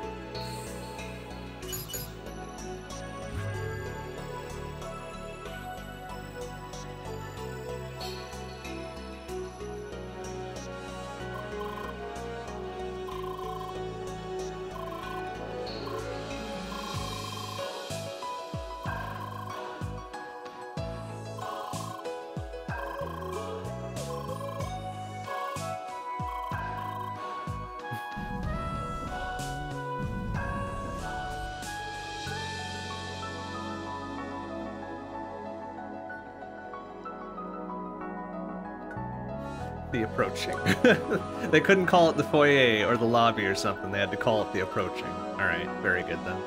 The approaching. They couldn't call it the foyer or the lobby or something. They had to call it the approaching. Alright, very good then.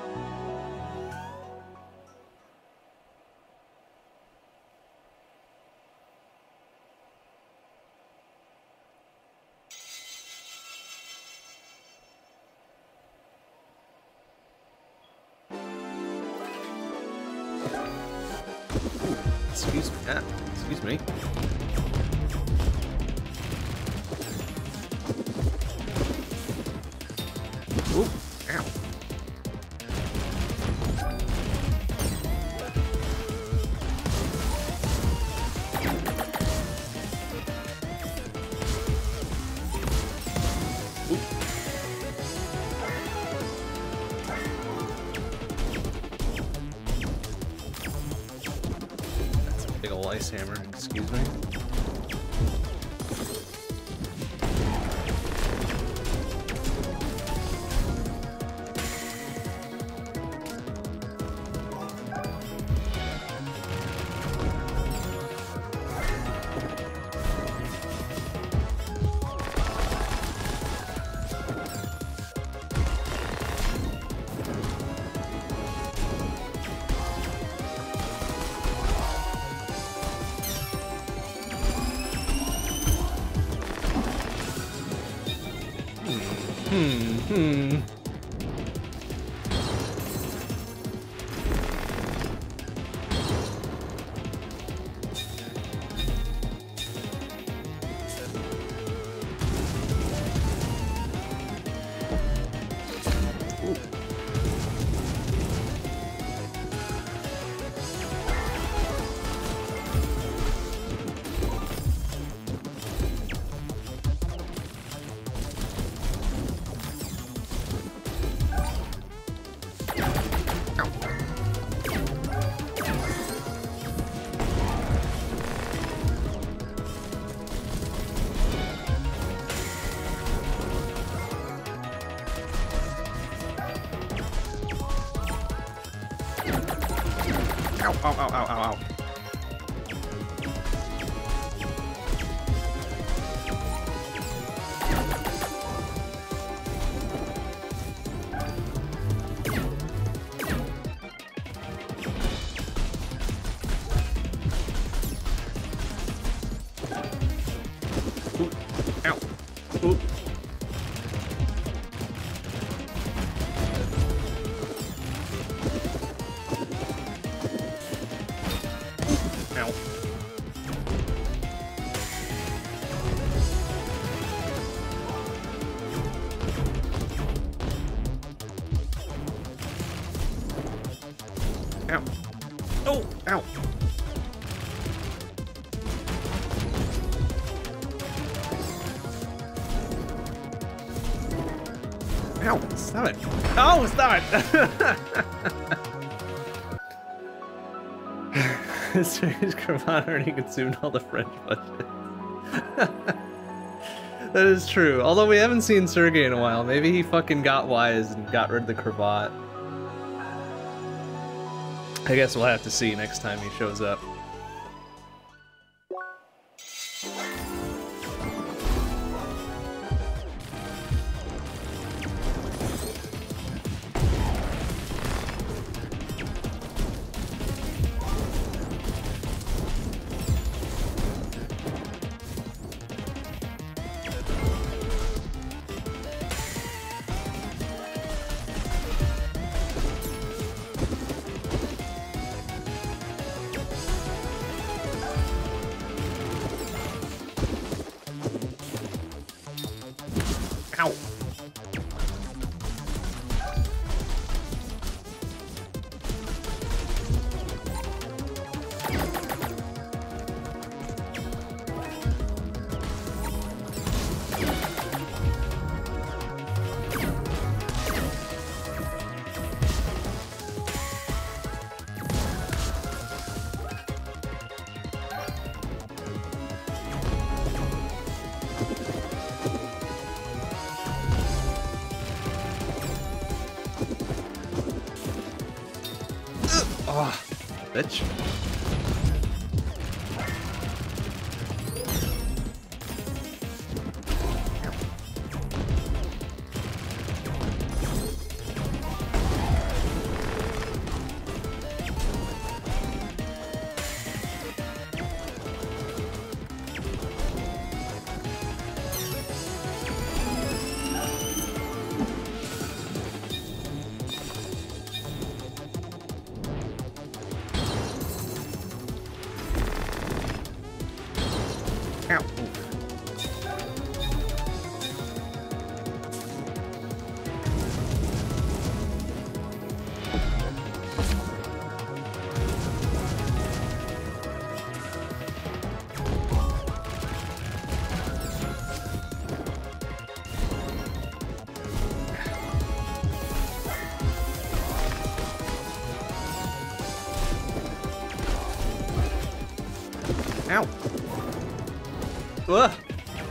Excuse me. Excuse me. Ooh, ow. Ooh. That's a big ol' ice hammer, excuse me. Ow, ow, ow, ow, ow. Ooh, ow. Ooh. Ow. Oh, ow. Ow, stop it. Oh, stop it. Strange Cravat already consumed all the French budget. That is true. Although we haven't seen Sergey in a while. Maybe he fucking got wise and got rid of the cravat. I guess we'll have to see next time he shows up. Ow! Oh, bitch. Ow. Ow. Ugh.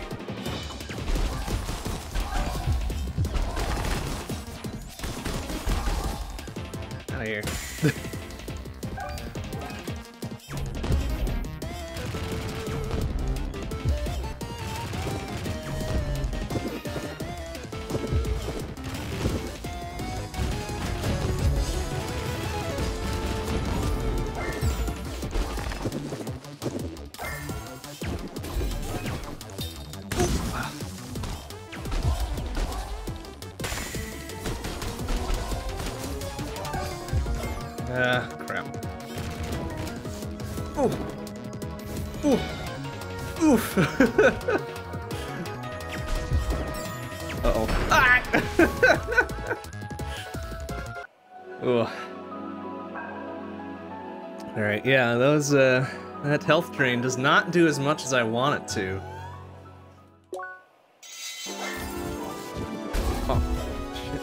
Out of here. Crap. Ooh. Ooh. Oof. Uh-oh. Ah! Ooh. Alright, yeah, those, that health drain does not do as much as I want it to. Oh, shit.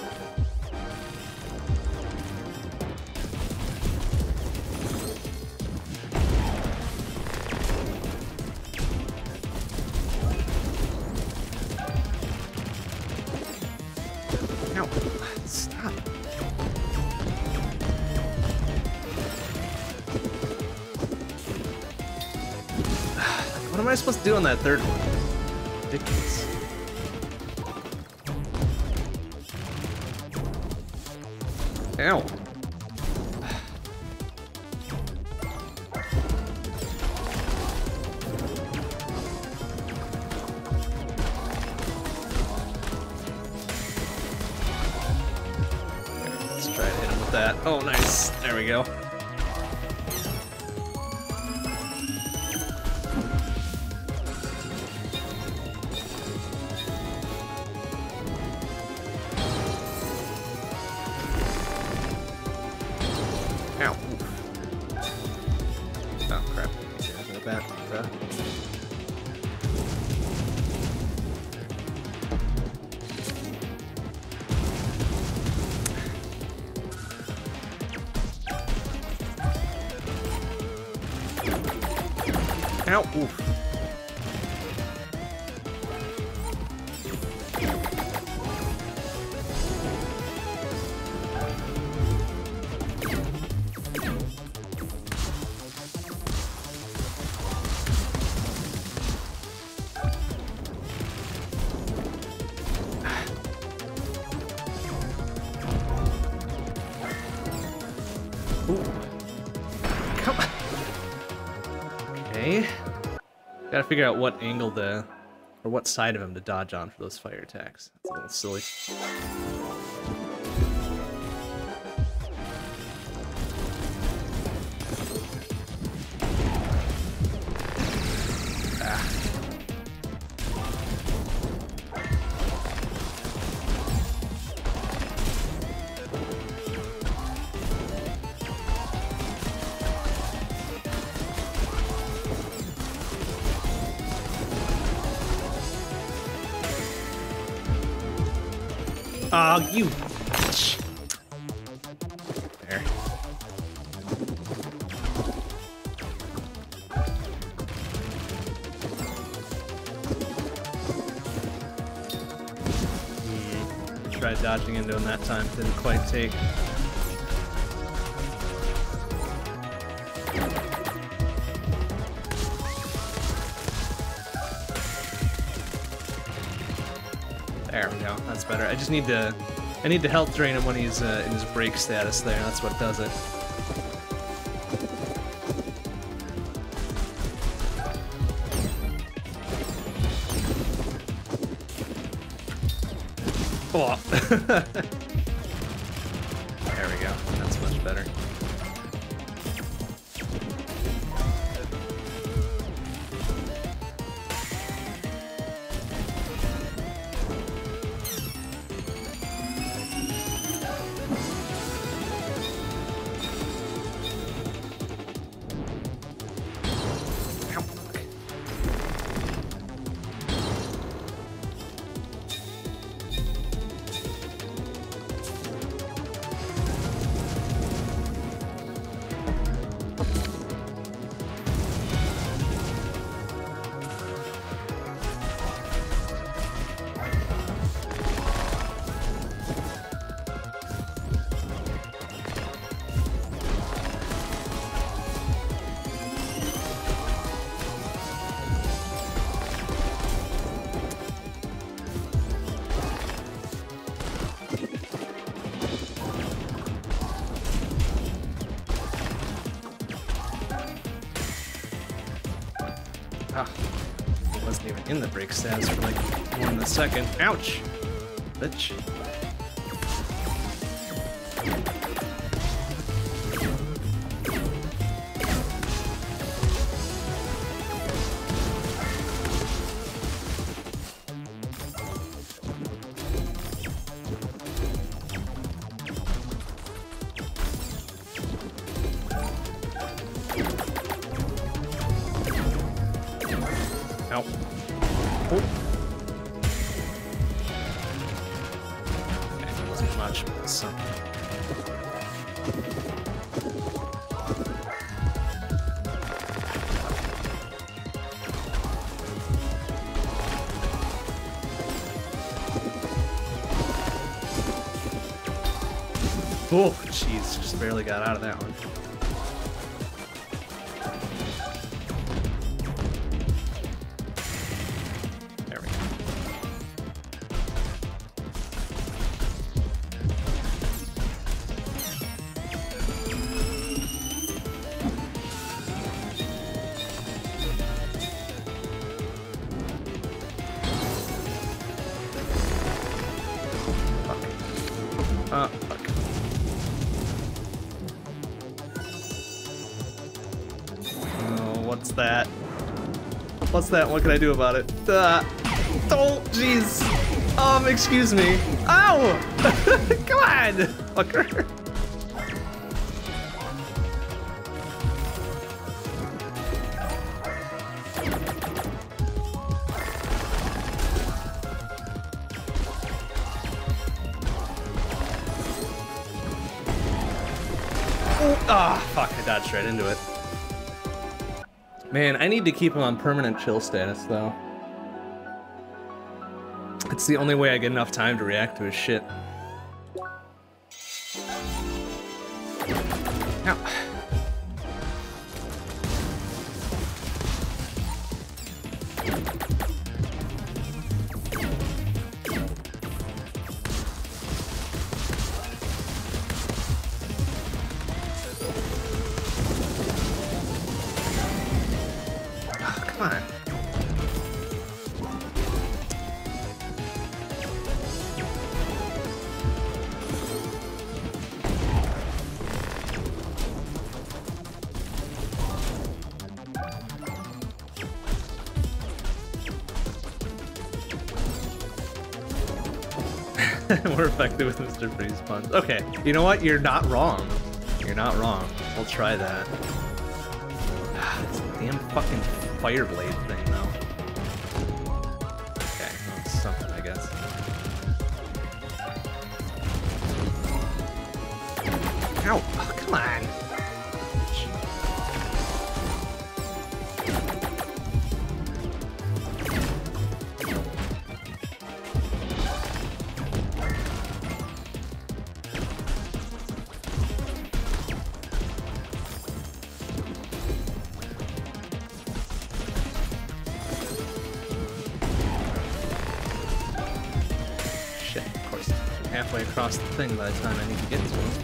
Ow. Stop. What am I supposed to do on that third one? Ridiculous. Ow. Let's try to hit him with that. Oh, nice. There we go. Ow. Oh, crap. Yeah, that. Ow. Oof. Ooh. Come on. Okay. Gotta figure out what angle or what side of him to dodge on for those fire attacks. That's a little silly. Oh, you bitch. There. Tried dodging into him that time, didn't quite take. There we go, that's better. I just need to, health drain him when he's in his break status there, that's what does it. Oh. There we go, that's much better. Ah, he wasn't even in the break status for like 1 second. Ouch! Bitch. Ow. Oh. Okay, that wasn't much, but something. Oh, jeez, just barely got out of that one. Fuck. Oh, what's that? What's that? What can I do about it? Oh, jeez. Excuse me. Ow! Come on, fucker. Ah, fuck, I dodged right into it. Man, I need to keep him on permanent chill status, though. It's the only way I get enough time to react to his shit. Ow. Come on. More effective with Mr. Freeze Punch. Okay, you know what? You're not wrong. You're not wrong. We'll try that. This damn fucking fire blade thing, though. Okay, well, it's something, I guess. Ow! Oh, come on! Halfway across the thing by the time I need to get to him.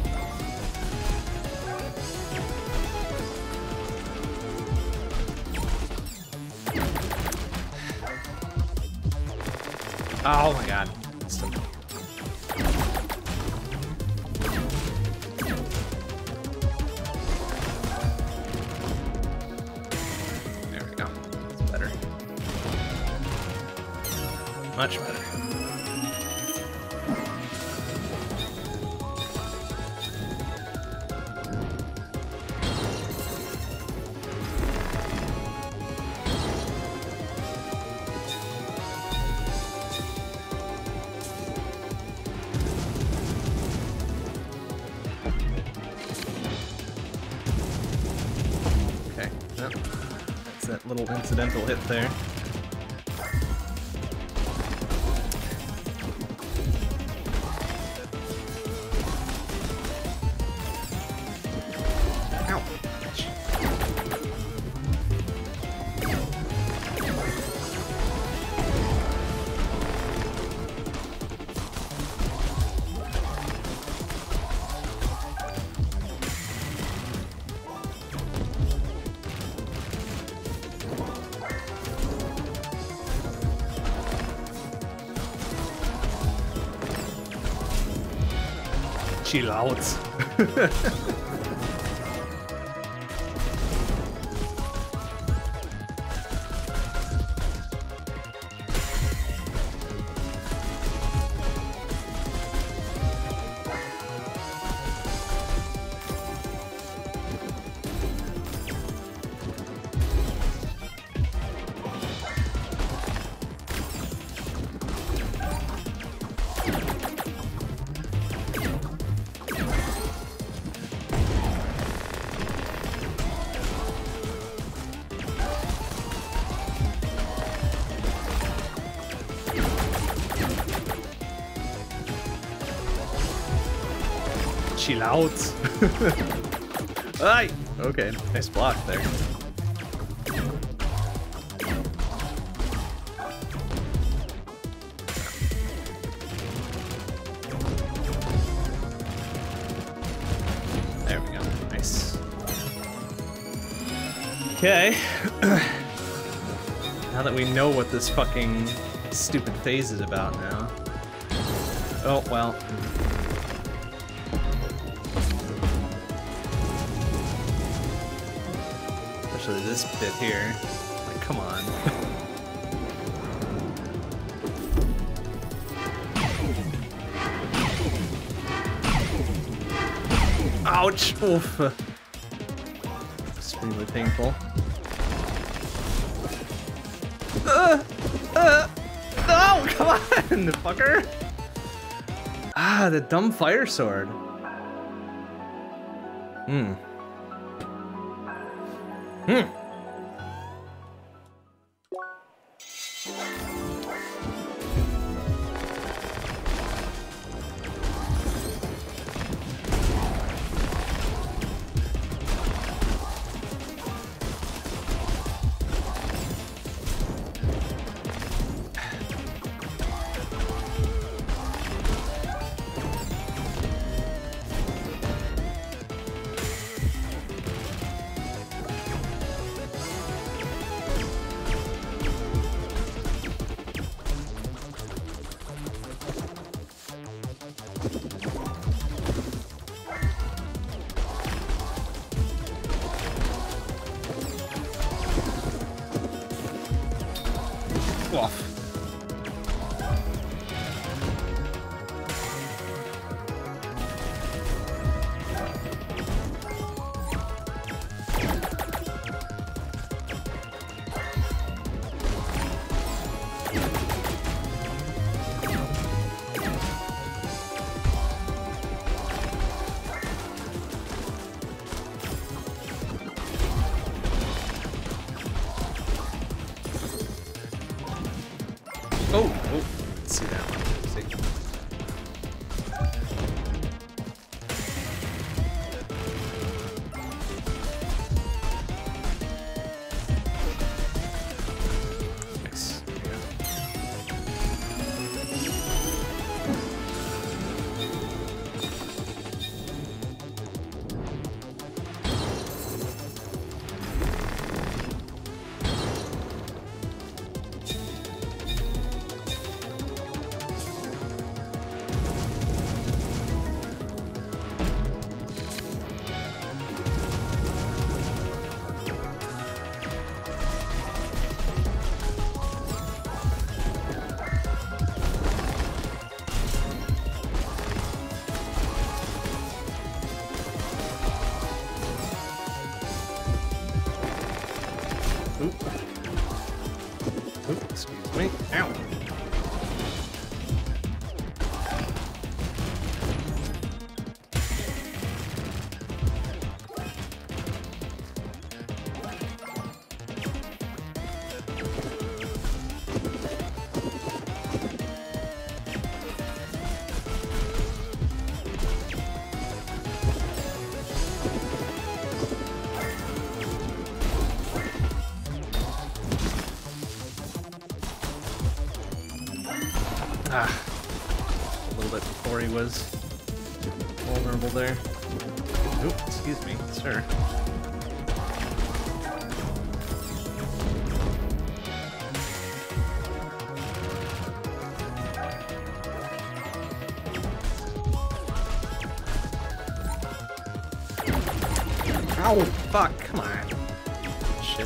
Oh my god. Missed him. There we go. That's better. Much better. That's that little incidental hit there. Ow. Chill out. Chill out. Aye. Okay, nice block there. There we go. Nice. Okay. Now that we know what this fucking stupid phase is about now. Oh, well. Especially this bit here. Like, come on. Ouch! Oof. Extremely painful. No! Come on, fucker! Ah, the dumb fire sword. Hmm. Off. Oh, oh, let's see that one. See. Nice. There you Oop. Oop, excuse me. Ow. Ah, a little bit before he was vulnerable there. Oop, excuse me, sir. Ow, fuck, come on. Shit.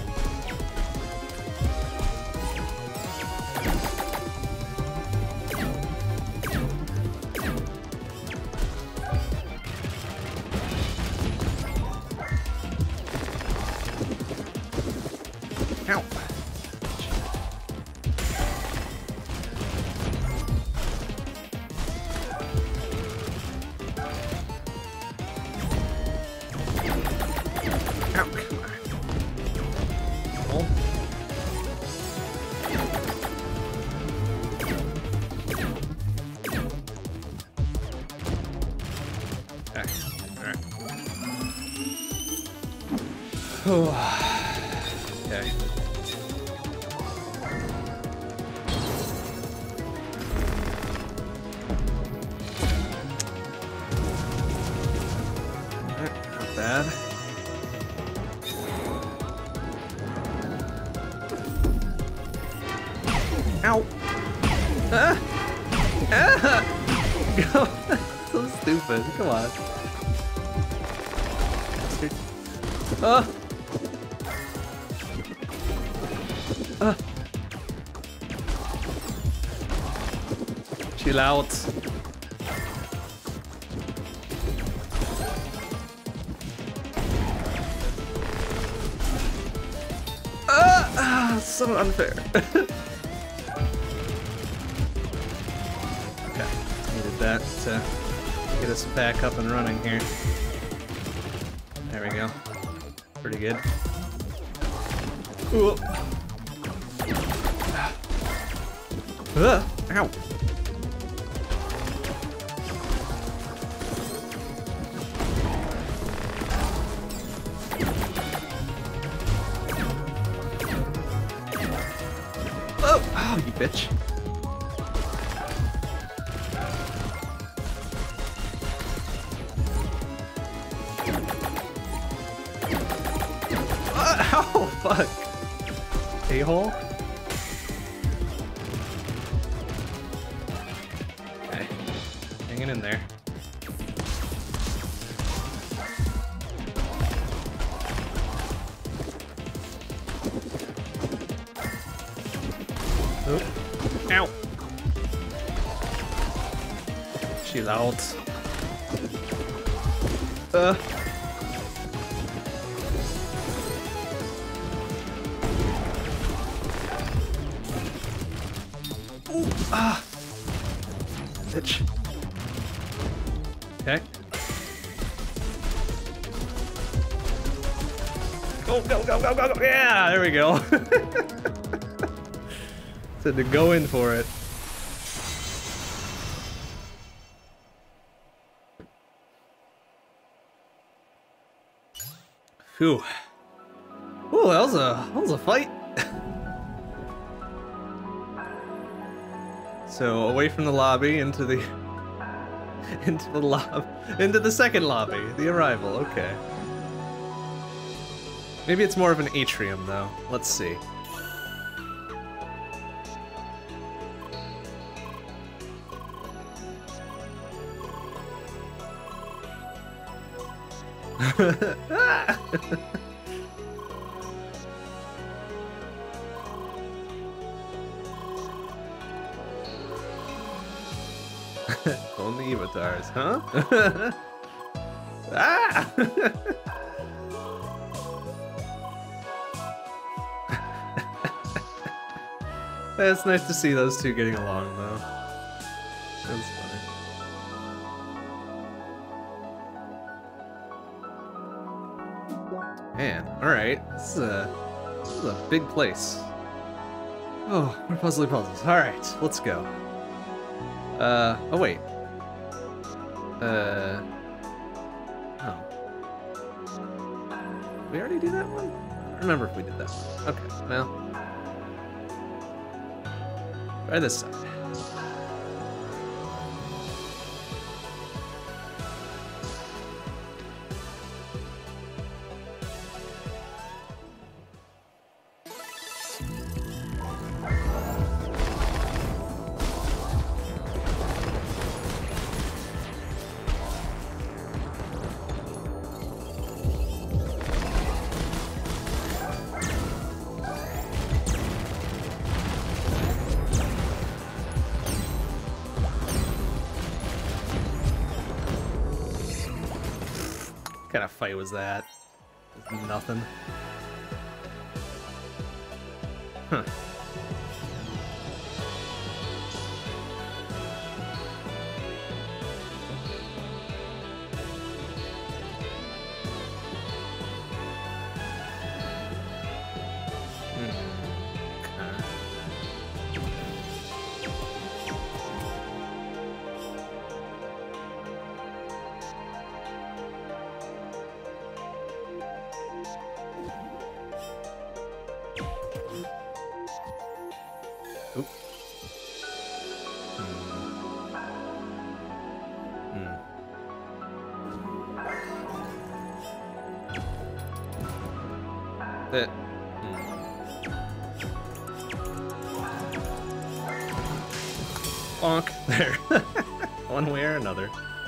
Ow. Ow, come on. Oh. Okay, alright. Okay. Not bad. Ow! Ah! Ah! Go! So stupid. Come on. Ah! Ah! Chill out. Ah! So unfair. Okay, needed that to get us back up and running here. There we go. Pretty good. Ooh. Ow. Oh, you bitch. Oh, fuck. A-hole? Okay. Hanging in there. Oh. Ow. Chill out. Ooh, ah. Bitch. Okay. Go, go, go, go, go, go. Yeah, there we go. To go in for it. Phew. Ooh, that was a fight. So away from the lobby into the into the second lobby, the arrival. Okay. Maybe it's more of an atrium though. Let's see. Only avatars, huh? Ah! It's nice to see those two getting along, though. That's funny. Man, alright. This is a big place. Oh, more puzzly puzzles. Alright, let's go. Oh wait. Oh. Did we already do that one? I don't remember if we did that one. Okay, well. Try this side. What kind of fight was that? Nothing. Huh. Bonk. There. One way or another.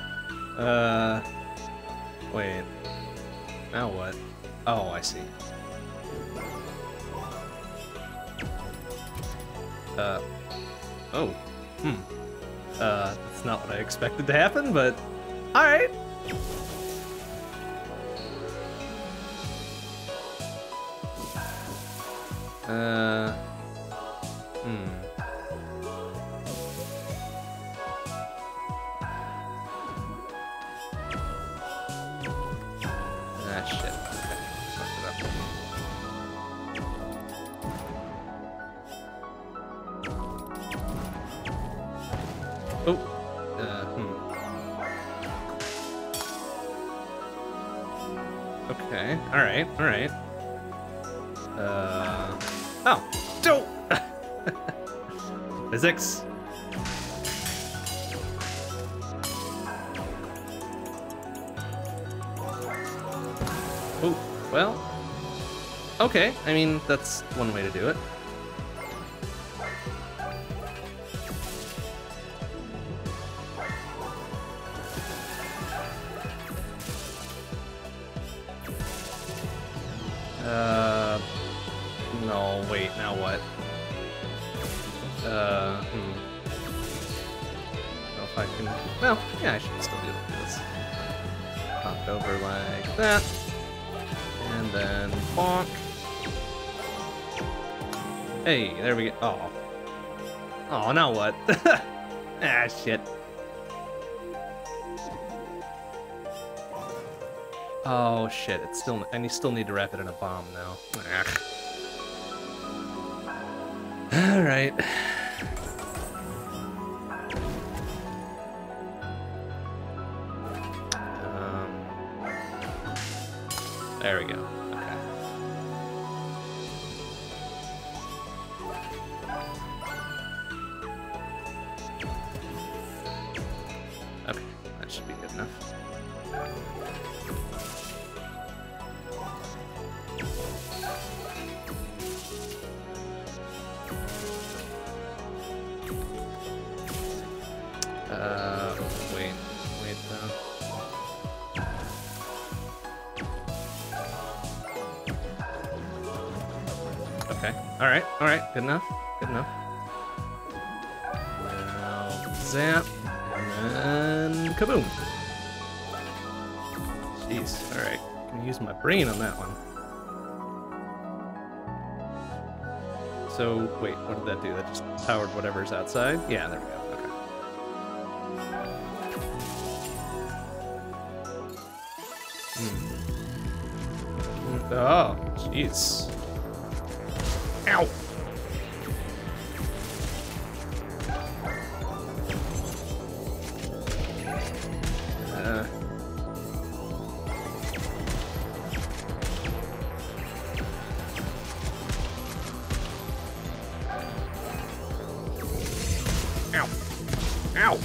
Wait. Now what? Oh, I see. Oh. That's not what I expected to happen, but alright. Ah, shit. Okay. Fucked it up. Oh. Okay. Alright, alright. Oh. Don't! Physics. Oh, well. Okay, I mean, that's one way to do it. No, wait, now what? I don't know if I can... Well, yeah, I should still be able to do this. Pop it over like that. And then bonk. Hey, there we go. Oh. Oh, now what? Ah, shit. Oh, shit. It's still... And you still need to wrap it in a bomb now. Ugh. All right. There we go. Okay. Okay, that should be good enough. Wait though. Okay. All right. Good enough. Good enough. Now zap, and then kaboom. Jeez. All right. Gonna use my brain on that one. So wait, what did that do? That just powered whatever's outside? Yeah, there we go. Okay. Oh, jeez. Ow! Ow! Ow!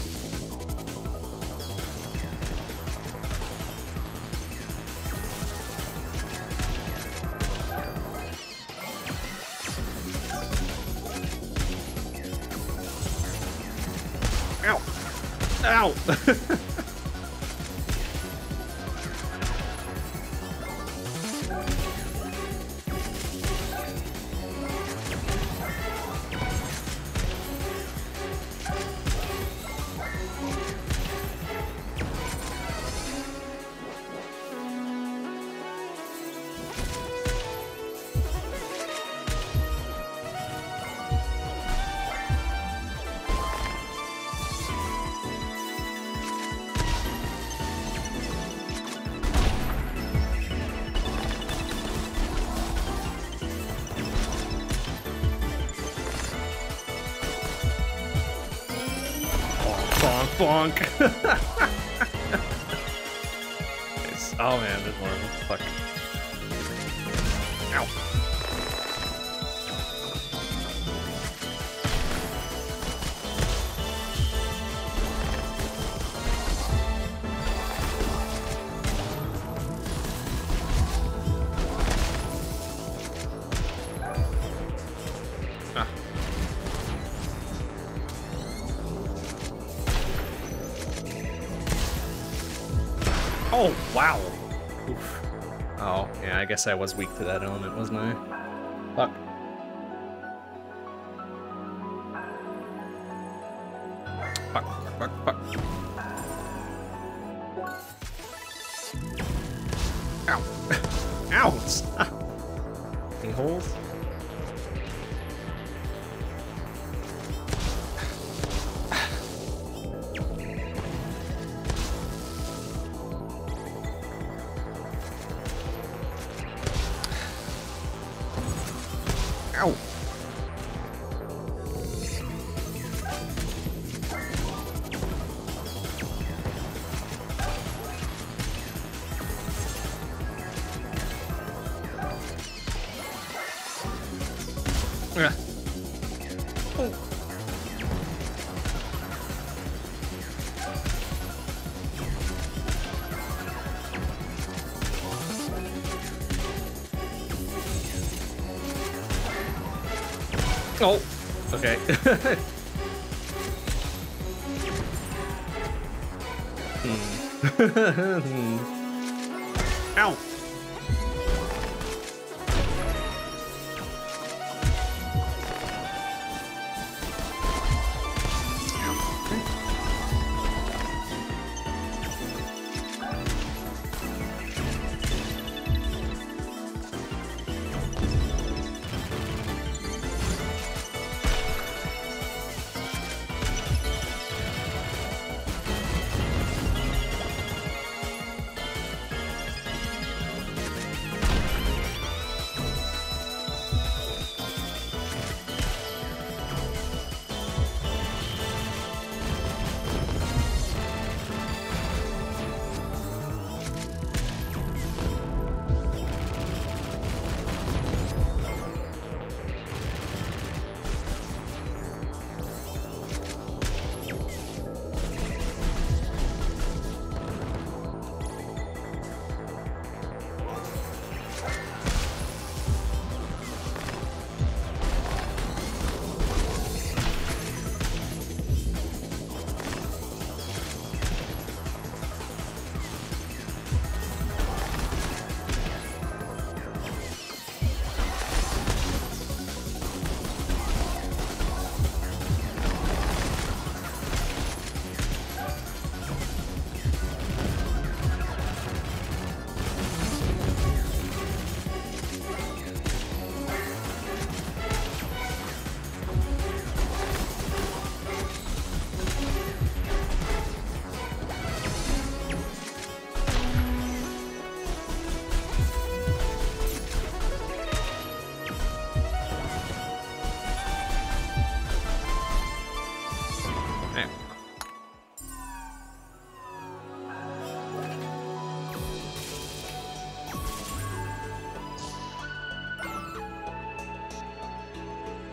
Ow! Ow! Bonk. Nice. Oh man, there's more of them. Fuck. Ow. Ah. Oh, wow. Oof. Oh, yeah, I guess I was weak to that element, wasn't I? Fuck. Fuck. Ow. Ow! Stop. Any holes? Ow! Yeah. Oh. Oh, okay. Ow!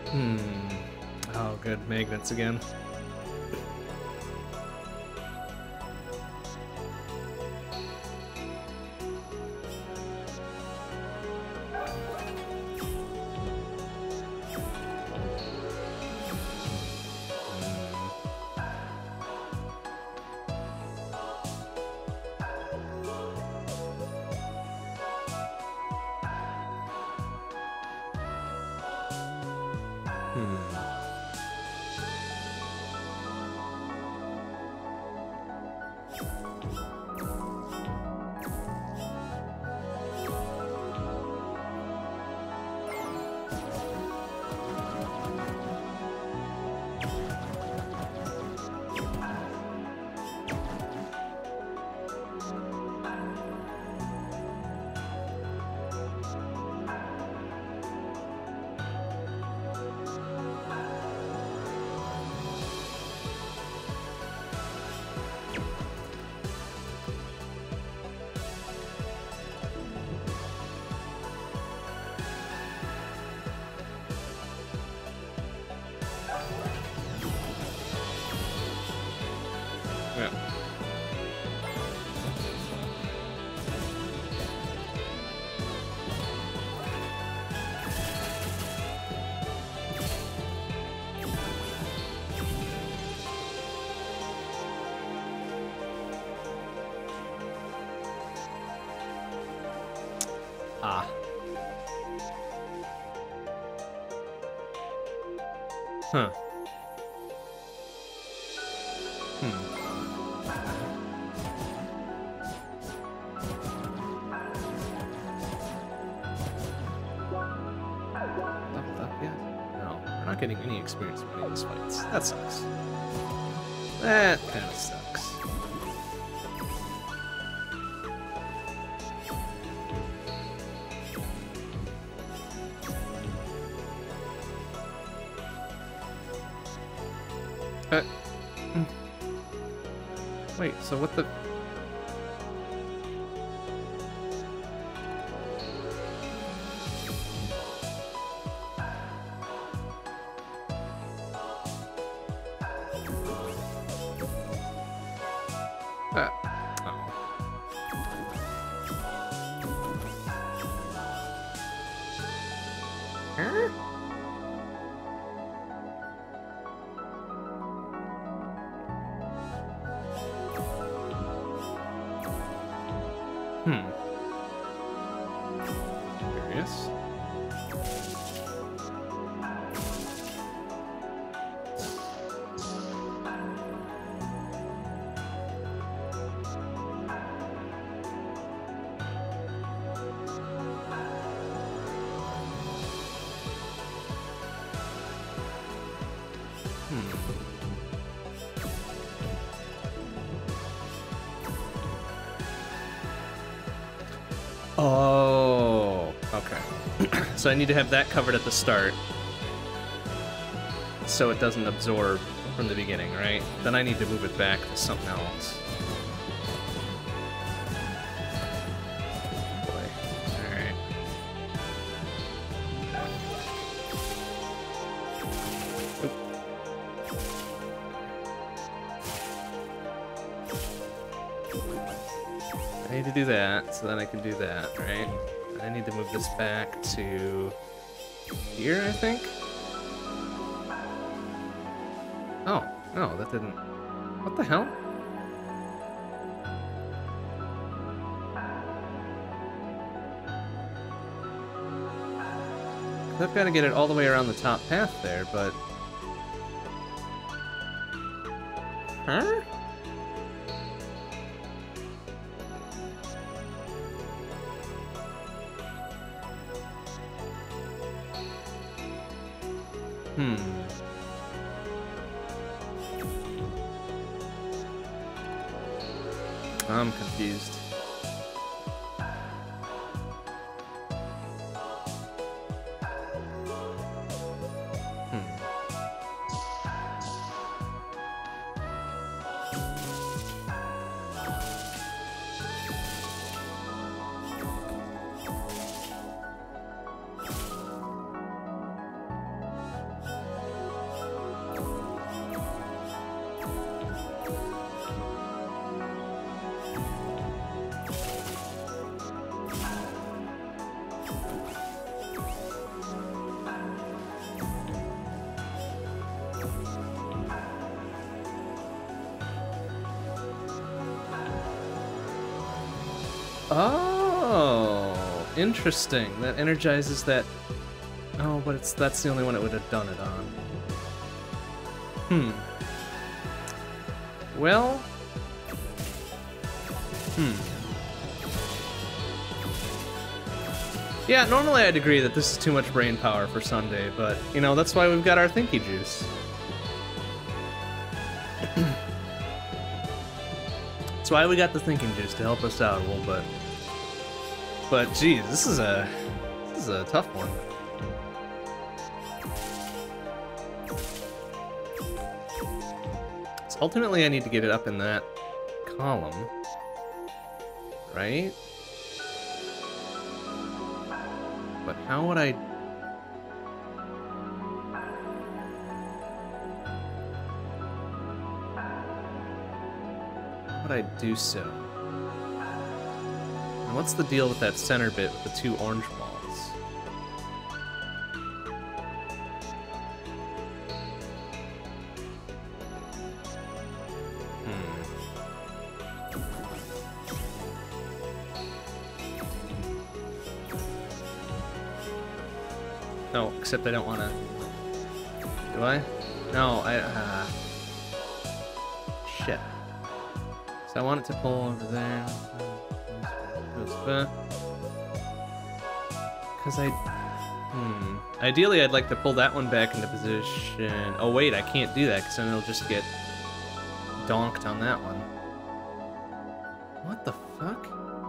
Hmm. Oh, good. Magnets again. Yeah. Ah. Huh. Leveled up yet? No. We're not getting any experience from any of these fights. That sucks. That kind of sucks. Wait, so what the... oh. Huh? Curious. Oh, okay. So I need to have that covered at the start so it doesn't absorb from the beginning, right? Then I need to move it back to something else. Boy. Alright. I need to do that, so then I can do that, right? I need to move this back to here, I think? Oh, no, that didn't... What the hell? I've got to get it all the way around the top path there, but... Huh? I'm confused. Oh, interesting. That energizes that. Oh, but that's the only one it would have done it on. Well. Yeah, normally I'd agree that this is too much brain power for Sunday, but, you know, that's why we've got our thinky juice. That's why we got the thinking juice, to help us out a little bit. But, geez, this is a tough one. So ultimately I need to get it up in that column, right? But how would I... How would I do so? And what's the deal with that center bit with the two orange balls? No, except I don't want to... Do I? No, shit. So I want it to pull over there. Because ideally, I'd like to pull that one back into position. Oh, wait, I can't do that, because then it'll just get donked on that one. What the fuck?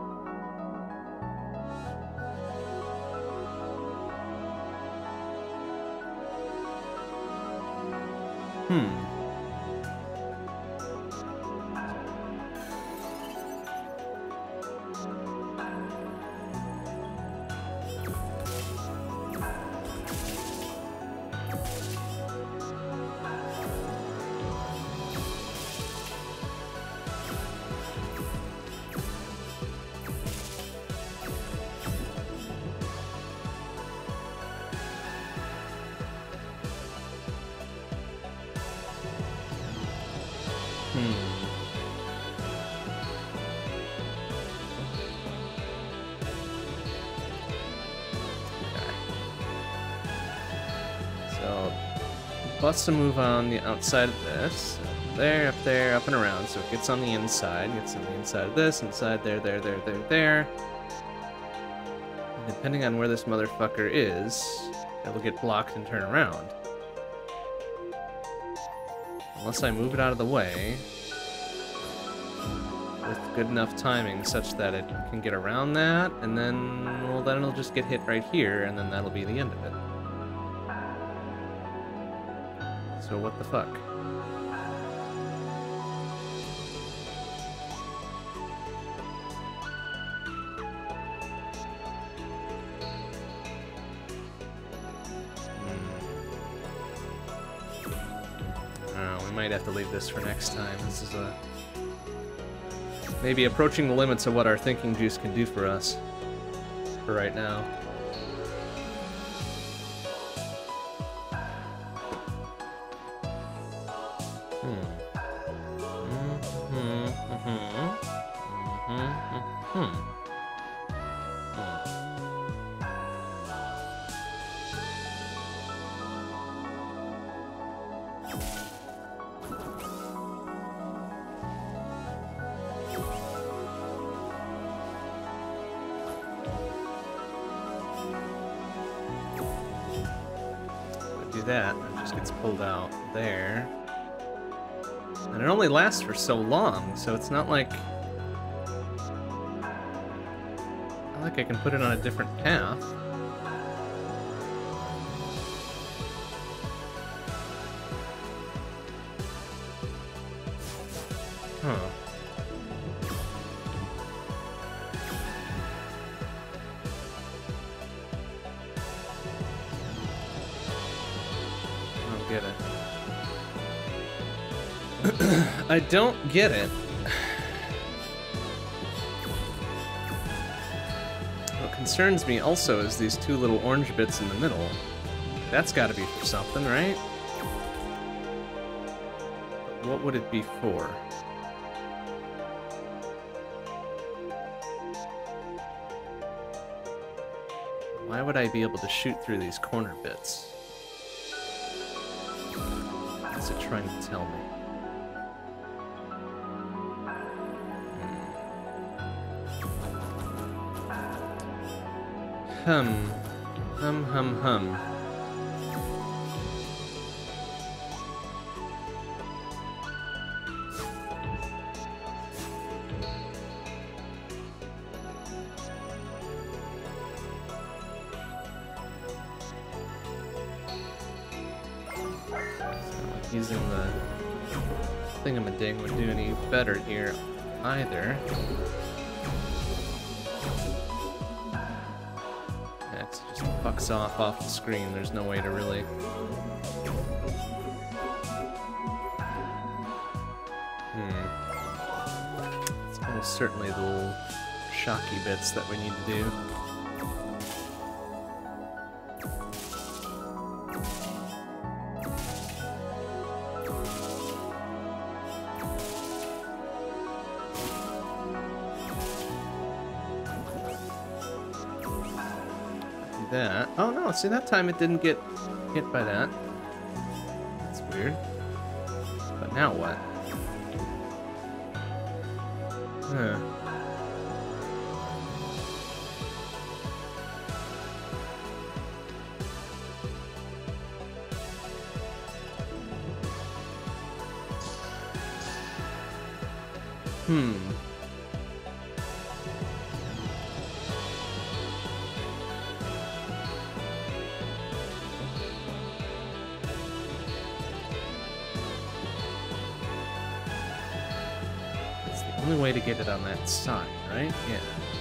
Busts a move on the outside of this. There, up there, up and around. So it gets on the inside. Gets on the inside of this, inside there, there, there, there, there. And depending on where this motherfucker is, it'll get blocked and turn around. Unless I move it out of the way with good enough timing such that it can get around that, and then, well, then it'll just get hit right here, and then that'll be the end of it. So what the fuck? We might have to leave this for next time. This is maybe approaching the limits of what our thinking juice can do for us for right now. That, it just gets pulled out there. And it only lasts for so long, so it's not like I can put it on a different path. Huh. Get it. I don't get it. What concerns me also is these two little orange bits in the middle. That's got to be for something, right? What would it be for? Why would I be able to shoot through these corner bits? What's it trying to tell me? Hum. Using the thingamading would do any better here either. That just fucks off the screen. There's no way to really... It's almost certainly the little shocky bits that we need to do. That. Oh no, see that time it didn't get hit by that. That's weird. But now what? Huh. Only way to get it on that side, right? Yeah.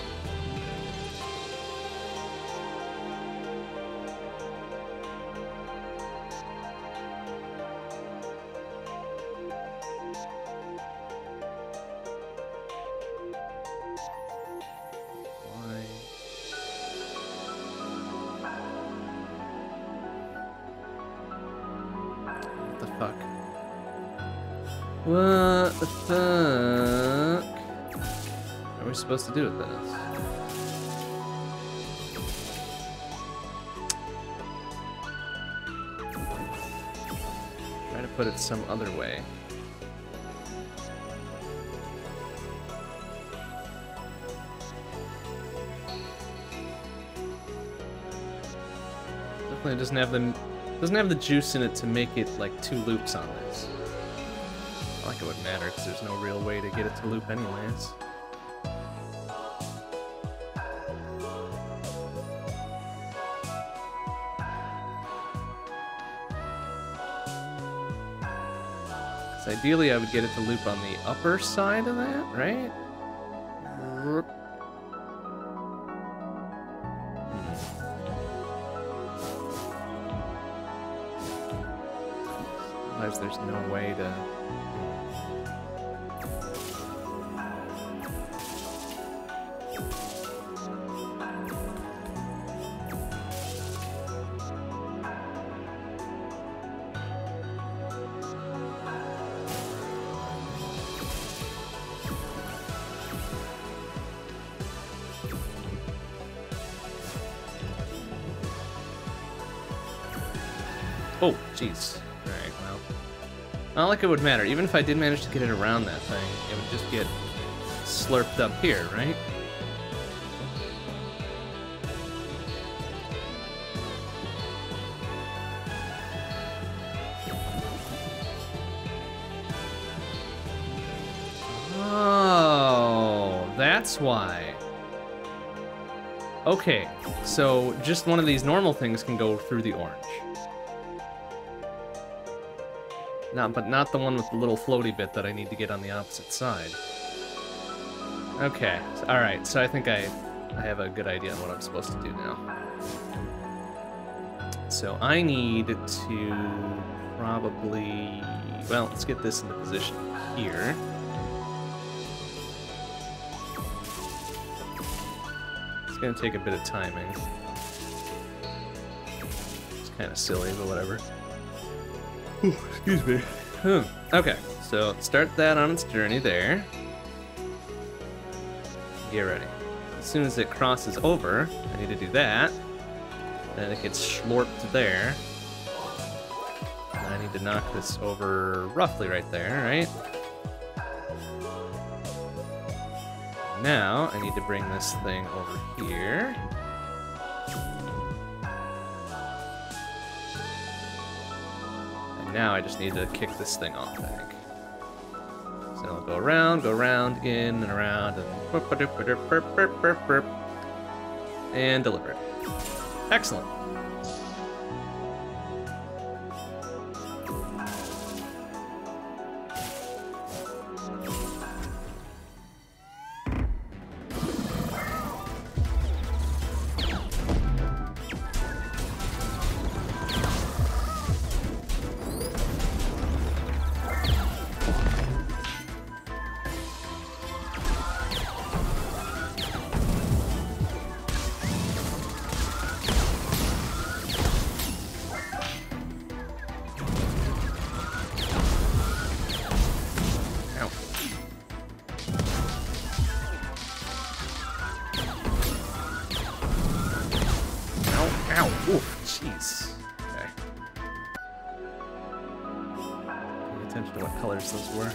Why? What the fuck? What the fuck? What are we supposed to do with this? Try to put it some other way. Definitely doesn't have the juice in it to make it like 2 loops on this. Not like it would matter because there's no real way to get it to loop anyways. So ideally I would get it to loop on the upper side of that, right? Otherwise there's no way to... Oh, jeez. Alright, well. Not like it would matter. Even if I did manage to get it around that thing, it would just get slurped up here, right? Oh, that's why. Okay, so just one of these normal things can go through the orange. But not the one with the little floaty bit that I need to get on the opposite side. Okay, alright, so I think I have a good idea on what I'm supposed to do now. So I need to probably... Well, let's get this into position here. It's gonna take a bit of timing. It's kind of silly, but whatever. Ooh, excuse me. Okay, so start that on its journey there. Get ready. As soon as it crosses over, I need to do that. And it gets slorped there. And I need to knock this over roughly right there, right? Now, I need to bring this thing over here. And now I just need to kick this thing off, I think. So I'll go around, in and around, and deliver it. Excellent. Oof, jeez. Okay. Pay attention to what colors those were.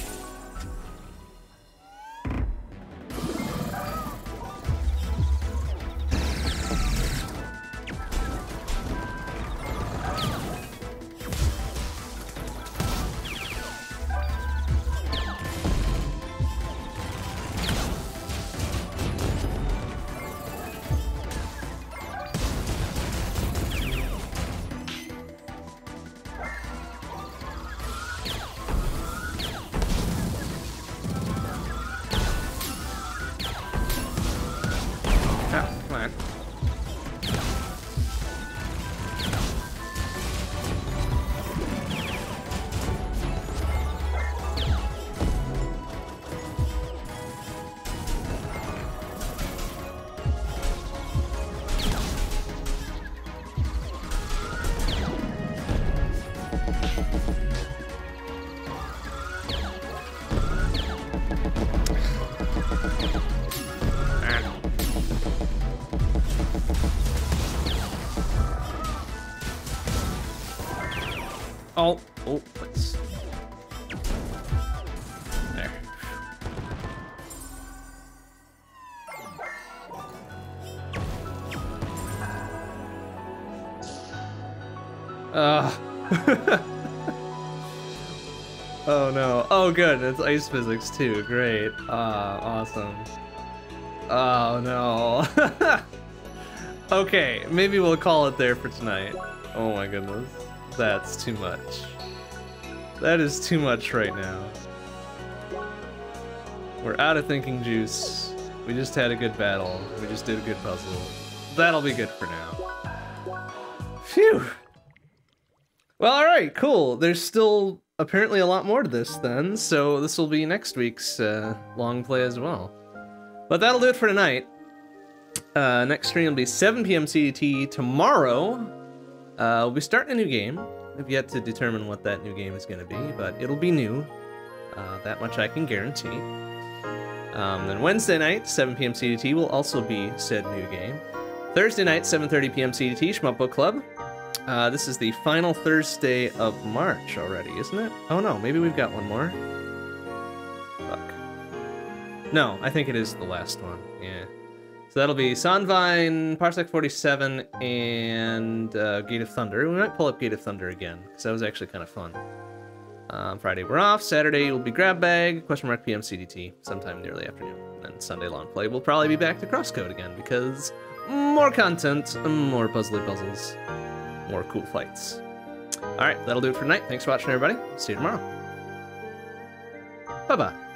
Oh, let's... There. Oh no. Oh good, it's ice physics too. Great. Awesome. Oh no. Okay, maybe we'll call it there for tonight. Oh my goodness. That's too much. That is too much right now. We're out of thinking juice. We just had a good battle. We just did a good puzzle. That'll be good for now. Phew! Well, alright, cool. There's still apparently a lot more to this then, so this will be next week's long play as well. But that'll do it for tonight. Next stream will be 7 p.m. CDT tomorrow. We'll be starting a new game. I've yet to determine what that new game is going to be, but it'll be new. That much I can guarantee. Then Wednesday night, 7 p.m. CDT, will also be said new game. Thursday night, 7:30 p.m. CDT, Shmup Book Club. This is the final Thursday of March already, isn't it? Oh no, maybe we've got one more. Fuck. No, I think it is the last one, yeah. So that'll be Sanvine, Parsec 47, and Gate of Thunder. We might pull up Gate of Thunder again, because that was actually kind of fun. Friday we're off. Saturday will be Grab Bag, !PM CDT, sometime in the early afternoon. And Sunday Long Play we'll probably be back to CrossCode again, because more content, more puzzly puzzles, more cool fights. Alright, that'll do it for tonight. Thanks for watching, everybody. See you tomorrow. Bye-bye.